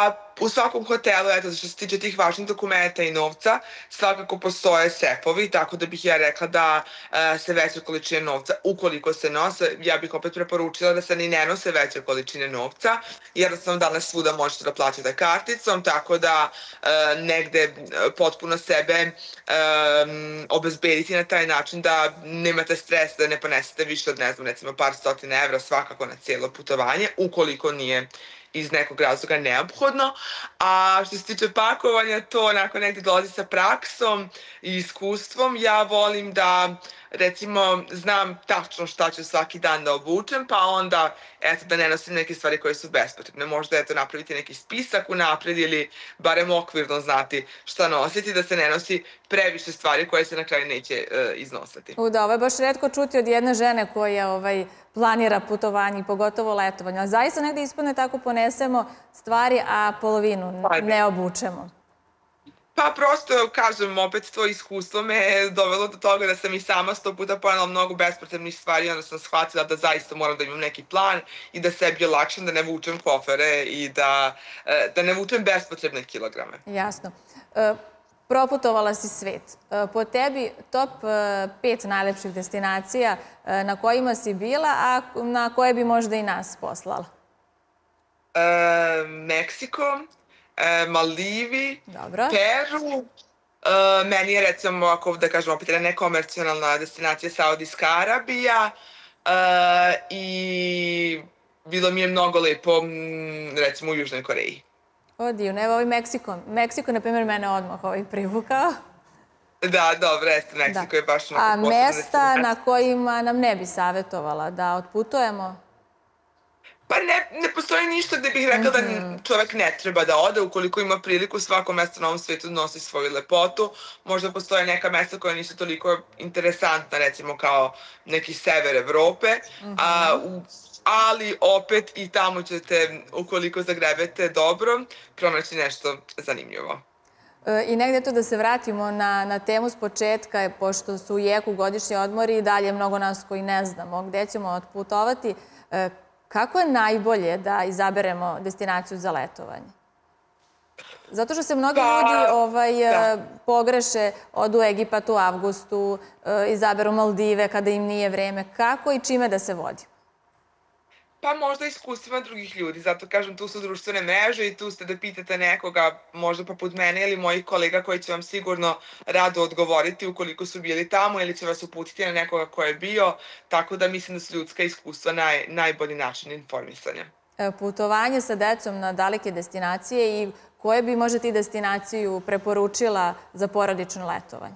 U svakom hotelu, eto, što se tiče tih važnih dokumenta i novca, svakako postoje sefovi, tako da bih ja rekla da se veće količine novca, ukoliko se nose, ja bih opet preporučila da se ni ne nose veće količine novca, jer sam danas svuda možete da plaćate karticom, tako da negde potpuno sebe obezbediti na taj način da nemate stres, da ne ponesete više od, ne znam, recimo par stotina evra svakako na cijelo putovanje, ukoliko nije iz nekog razloga neophodno. A što se tiče pakovanja, to onako negde dolazi sa praksom i iskustvom. Ja volim da, recimo, znam tačno šta ću svaki dan da obučem, pa onda, eto, da ne nosim neke stvari koje su bespotrebne. Možda, eto, napraviti neki spisak unapred ili barem okvirno znati šta nositi, da se ne nosi previše stvari koje se na kraju neće iznosati. Da, ovo je baš retko čuti od jedne žene koja planira putovanje i pogotovo letovanje. A zaista negde ispadne tako ponesemo stvari, a polovinu ne obučemo. Pa prosto, kažem, opet to iskustvo me je dovelo do toga da sam i sama 100 puta ponela mnogo bespotrebnih stvari, onda sam shvatila da zaista moram da imam neki plan i da sebi olakšam, da ne vučem kofere i da ne vučem bespotrebne kilograme. Jasno. Proputovala si svet. Po tebi top 5 najlepših destinacija na kojima si bila, a na koje bi možda i nas poslala? Meksiko, Maldivi, Peru. Meni je, recimo, ako da kažem opet, nekomercionalna destinacija Saudijska Arabija i bilo mi je mnogo lepo, recimo, u Južnoj Koreji. O, divno. Evo ovaj Meksiko. Meksiko, na primjer, mene odmah privukao. Da, dobro, jeste. Meksiko je baš onako posebno destinacija. A mesta na kojima nam ne bi savjetovala da otputujemo? Pa ne postoji ništa gde bih rekla da čovek ne treba da ode. Ukoliko ima priliku, svako mesto na ovom svijetu nosi svoju lepotu. Možda postoje neka mesta koja nisu toliko interesantna, recimo kao neki sever Evrope. Ali opet i tamo ćete, ukoliko zagrebete dobro, pronaći nešto zanimljivo. I negdje to da se vratimo na temu s početka, pošto su u jeku godišnji odmori i dalje mnogo nas koji ne znamo gdje ćemo otputovati. Kako je najbolje da izaberemo destinaciju za letovanje? Zato što se mnogi ljudi pogreše, odu u Egipat u avgustu, izaberu Maldive kada im nije vreme. Kako i čime da se vodi? Pa možda iskustvima drugih ljudi, zato kažem tu su društvene mreže i tu ste da pitate nekoga, možda poput mene ili mojih kolega koji će vam sigurno rado odgovoriti ukoliko su bili tamo ili će vas uputiti na nekoga ko je bio, tako da mislim da su ljudska iskustva najbolji način informisanja. Putovanje sa decom na daleke destinacije i koje bi možda ti destinaciju preporučila za porodično letovanje?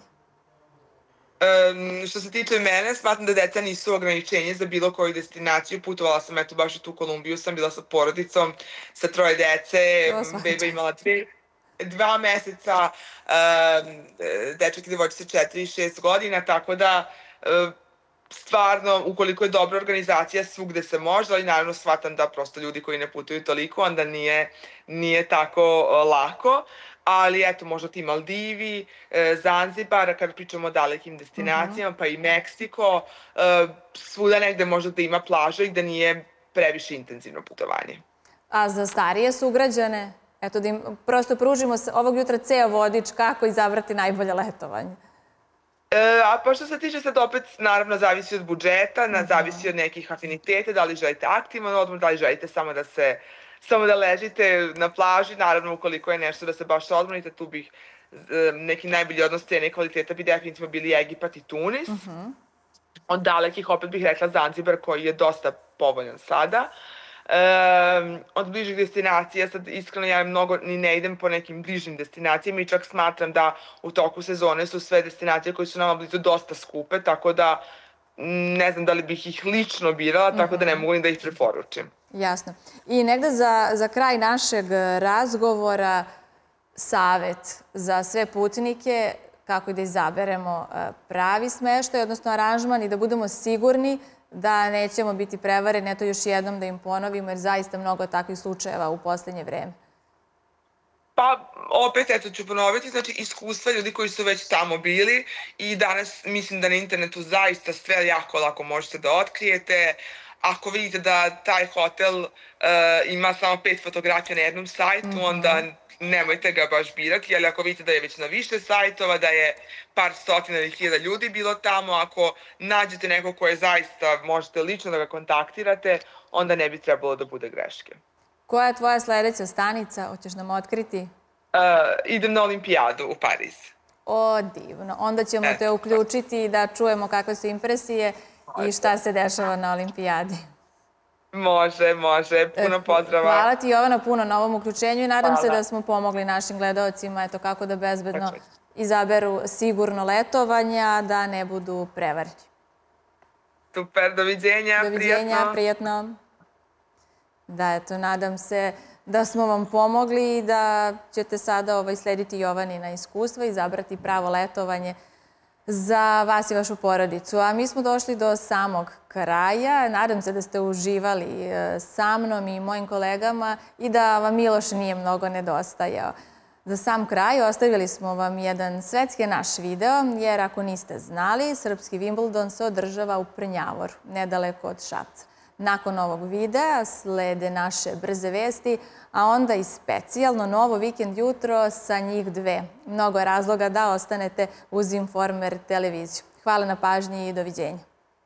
Što se tiče mene, smatram da deca nisu ograničenje za bilo koju destinaciju. Putovala sam eto baš u tu Kolumbiju, sam bila sa porodicom, sa 3 dece, beba imala 2 meseca, dečak i devojčica 4 i 6 godina, tako da stvarno, ukoliko je dobra organizacija, svugde se može, ali naravno shvatam da prosto ljudi koji ne putuju toliko, onda nije tako lako. Ali eto, možda ti Maldivi, Zanzibar, kad pričamo o dalekim destinacijama, pa i Meksiko, svuda negde možda da ima plaža i da nije previše intenzivno putovanje. A za starije sugrađane? Eto, da im prosto pružimo ovog jutra ceo vodič kako izabrati najbolje letovanje. A pa što se tiče sad opet, naravno, zavisi od budžeta, zavisi od nekih afiniteta, da li želite aktivan odmor, da li želite samo da ležite na plaži, naravno ukoliko je nešto da se baš odmorite, tu bih neki najbolji odnos cene i kvaliteta bi definitivno bili Egipat i Tunis. Od dalekih opet bih rekla Zanzibar koji je dosta povoljan sada. Od bližih destinacija, sad iskreno ja mnogo ni ne idem po nekim bližim destinacijama i čak smatram da u toku sezone su sve destinacije koje su nama blizu dosta skupe, tako da ne znam da li bih ih lično birala, tako da ne mogu ni da ih preporučim. Jasno. I negde za kraj našeg razgovora savjet za sve putnike kako da izaberemo pravi smeštaj, odnosno aranžman i da budemo sigurni da nećemo biti prevareni. Eto još jednom da im ponovimo jer zaista mnogo takvih slučajeva u posljednje vreme. Pa opet, eto ću ponoviti, znači iskustva ljudi koji su već tamo bili i danas mislim da na internetu zaista sve jako lako možete da otkrijete. ako vidite da taj hotel ima samo 5 fotografija na jednom sajtu, onda nemojte ga baš birati, ali ako vidite da je već na više sajtova, da je par stotina ili hiljada ljudi bilo tamo, ako nađete nekog koje zaista možete lično da ga kontaktirate, onda ne bi trebalo da bude greške. Koja je tvoja sledeća stanica? Hoćeš nam otkriti? Idem na olimpijadu u Pariz. O, divno. Onda ćemo te uključiti da čujemo kakve su impresije i šta se dešava na olimpijadi. Može. Puno pozdrava. Hvala ti, Jovana, puno na ovom uključenju i nadam se da smo pomogli našim gledaocima eto kako da bezbedno izaberu sigurno letovanje, a da ne budu prevareni. Super, doviđenja, prijatno. Da, eto, nadam se da smo vam pomogli i da ćete sada slediti Jovanina iskustva i izabrati pravo letovanje za vas i vašu porodicu. A mi smo došli do samog kraja. Nadam se da ste uživali sa mnom i mojim kolegama i da vam Miloš nije mnogo nedostajao. Za sam kraj ostavili smo vam jedan svetski naš video, jer ako niste znali, srpski Wimbledon se održava u Prnjavoru, nedaleko od Šapca. Nakon ovog videa slede naše brze vesti, a onda i specijalno novo Vikend jutro sa njih dve. Mnogo je razloga da ostanete uz Informer televiziju. Hvala na pažnji i doviđenja.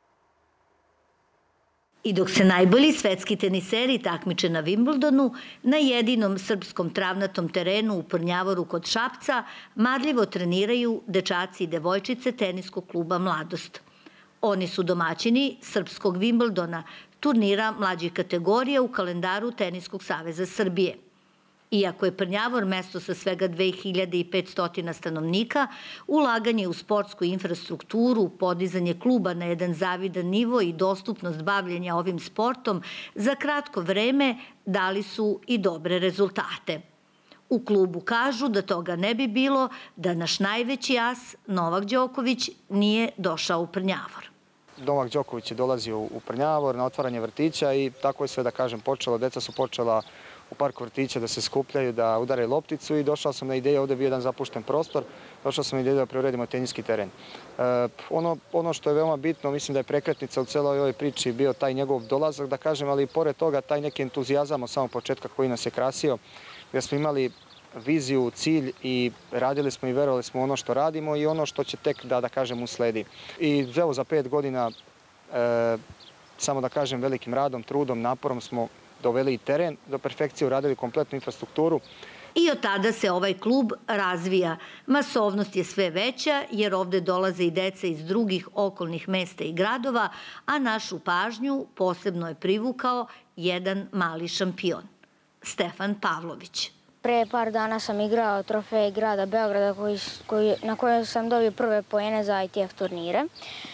I dok se najbolji svetski teniseri takmiče na Wimbledonu, na jedinom srpskom travnatom terenu u Prnjavoru kod Šapca, marljivo treniraju dečaci i devojčice teniskog kluba Mladost. Oni su domaćini srpskog Wimbledona, turnira mlađih kategorija u kalendaru Teniskog saveza Srbije. Iako je Prnjavor mesto sa svega 2500 stanovnika, ulaganje u sportsku infrastrukturu, podizanje kluba na jedan zavidan nivo i dostupnost bavljenja ovim sportom za kratko vreme dali su i dobre rezultate. U klubu kažu da toga ne bi bilo da naš najveći as, Novak Đoković, nije došao u Prnjavor. Novak Đoković je dolazio u Prnjavor na otvaranje vrtića i tako je sve, da kažem, počelo. Deca su počela u parku vrtića da se skupljaju, da udaraju lopticu i došao sam na ideju, ovde je bio jedan zapušten prostor, došao sam na ideju da preuredimo teniski teren. Ono što je veoma bitno, mislim da je prekretnica u celoj ovoj priči bio taj njegov dolazak, da kažem, ali i pored toga taj neki entuzijazam od samog početka koji nas je krasio, gde smo imali viziju, cilj i radili smo i verovali smo ono što radimo i ono što će tek da kažem usledi. I evo za 5 godina, samo da kažem velikim radom, trudom, naporom smo doveli i teren do perfekcije, uradili kompletnu infrastrukturu. I od tada se ovaj klub razvija. Masovnost je sve veća jer ovde dolaze i deca iz drugih okolnih mesta i gradova, a našu pažnju posebno je privukao jedan mali šampion, Stefan Pavlović. Pre par dana sam igrao trofej grada Beograda na kojem sam dobio prve poene za ITF turnire.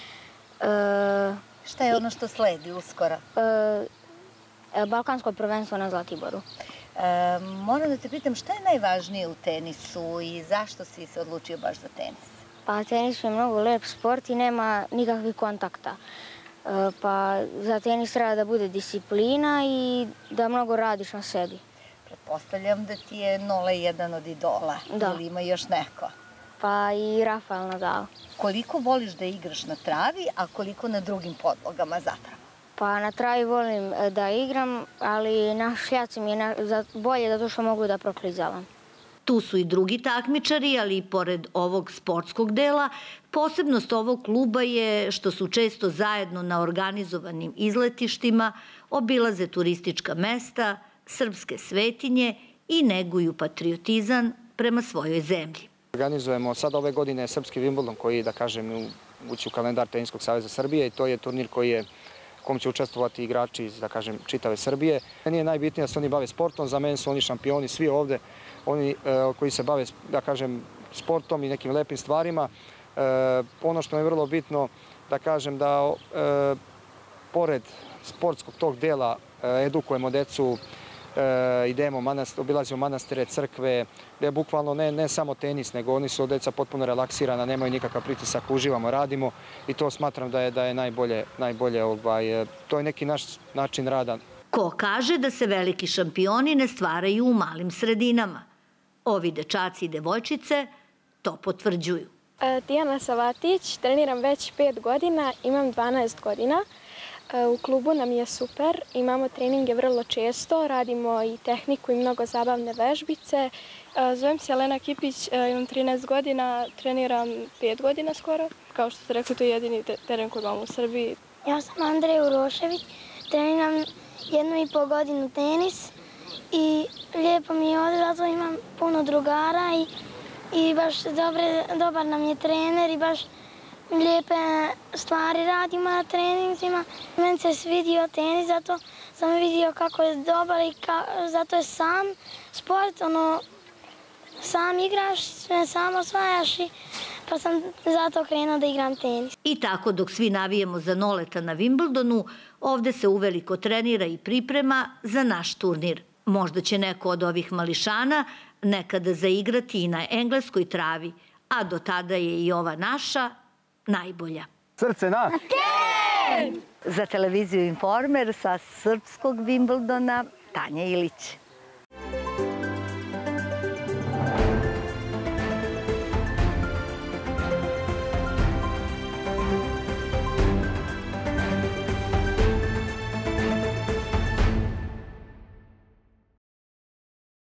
Šta je ono što sledi uskoro? Balkansko prvenstvo na Zlatiboru. Moram da te pitam šta je najvažnije u tenisu i zašto si se odlučio baš za tenis? Pa tenis je mnogo lep sport i nema nikakvih kontakta. Pa za tenis treba da bude disciplina i da mnogo radiš na sebi. Pretpostavljam da ti je Nole jedan od idola. Da. Ili ima još neko? Pa i Rafael Nadal. Koliko voliš da igraš na travi, a koliko na drugim podlogama zapravo? Pa na travi volim da igram, ali na šljaci mi je bolje zato što mogu da proklizavam. Tu su i drugi takmičari, ali i pored ovog sportskog dela, posebnost ovog kluba je što su često zajedno na organizovanim izletištima, obilaze turistička mesta, srpske svetinje i neguju patriotizam prema svojoj zemlji. Organizujemo sad ove godine srpski Wimbledon koji, da kažem, ući u kalendar Teniskog saveza Srbije i to je turnir kom će učestvovati igrači iz, da kažem, čitave Srbije. Meni je najbitnije da se oni bave sportom, za mene su oni šampioni, svi ovde, oni koji se bave, da kažem, sportom i nekim lepim stvarima. Ono što je vrlo bitno, da kažem, da pored sportskog tog dela edukujemo decu, idemo, obilazimo manastire, crkve, gde je bukvalno ne samo tenis, nego oni su deca potpuno relaksirana, nemaju nikakav pritisak, uživamo, radimo i to smatram da je najbolje, to je neki naš način rada. Ko kaže da se veliki šampioni ne stvaraju u malim sredinama? Ovi dečaci i devojčice to potvrđuju. Tijana Savatić, treniram već 5 godina, imam 12 godina. U klubu nam je super, imamo treninge vrlo često, radimo i tehniku i mnogo zabavne vežbice. Zovem se Jelena Kipić, imam 13 godina, treniram 5 godina skoro. Kao što ste rekli, to je jedini teren koji imamo u Srbiji. Ja sam Andrej Urošević, treniram 1,5 godinu tenis i lijepo mi je ovdje, zato imam puno drugara i baš dobar nam je trener i baš lijepe stvari radimo na treninzima. Meni se svidio tenis, zato sam vidio kako je dobar i zato je sam sport, sam igraš, sam osvajaš pa sam zato krenuo da igram tenis. I tako dok svi navijemo za Noleta na Wimbledonu, ovde se uveliko trenira i priprema za naš turnir. Možda će neko od ovih mališana nekada zaigrati i na engleskoj travi, a do tada je i ova naša najbolja. Srce na! Za televiziju Informer sa srpskog Wimbledona Tanja Ilić.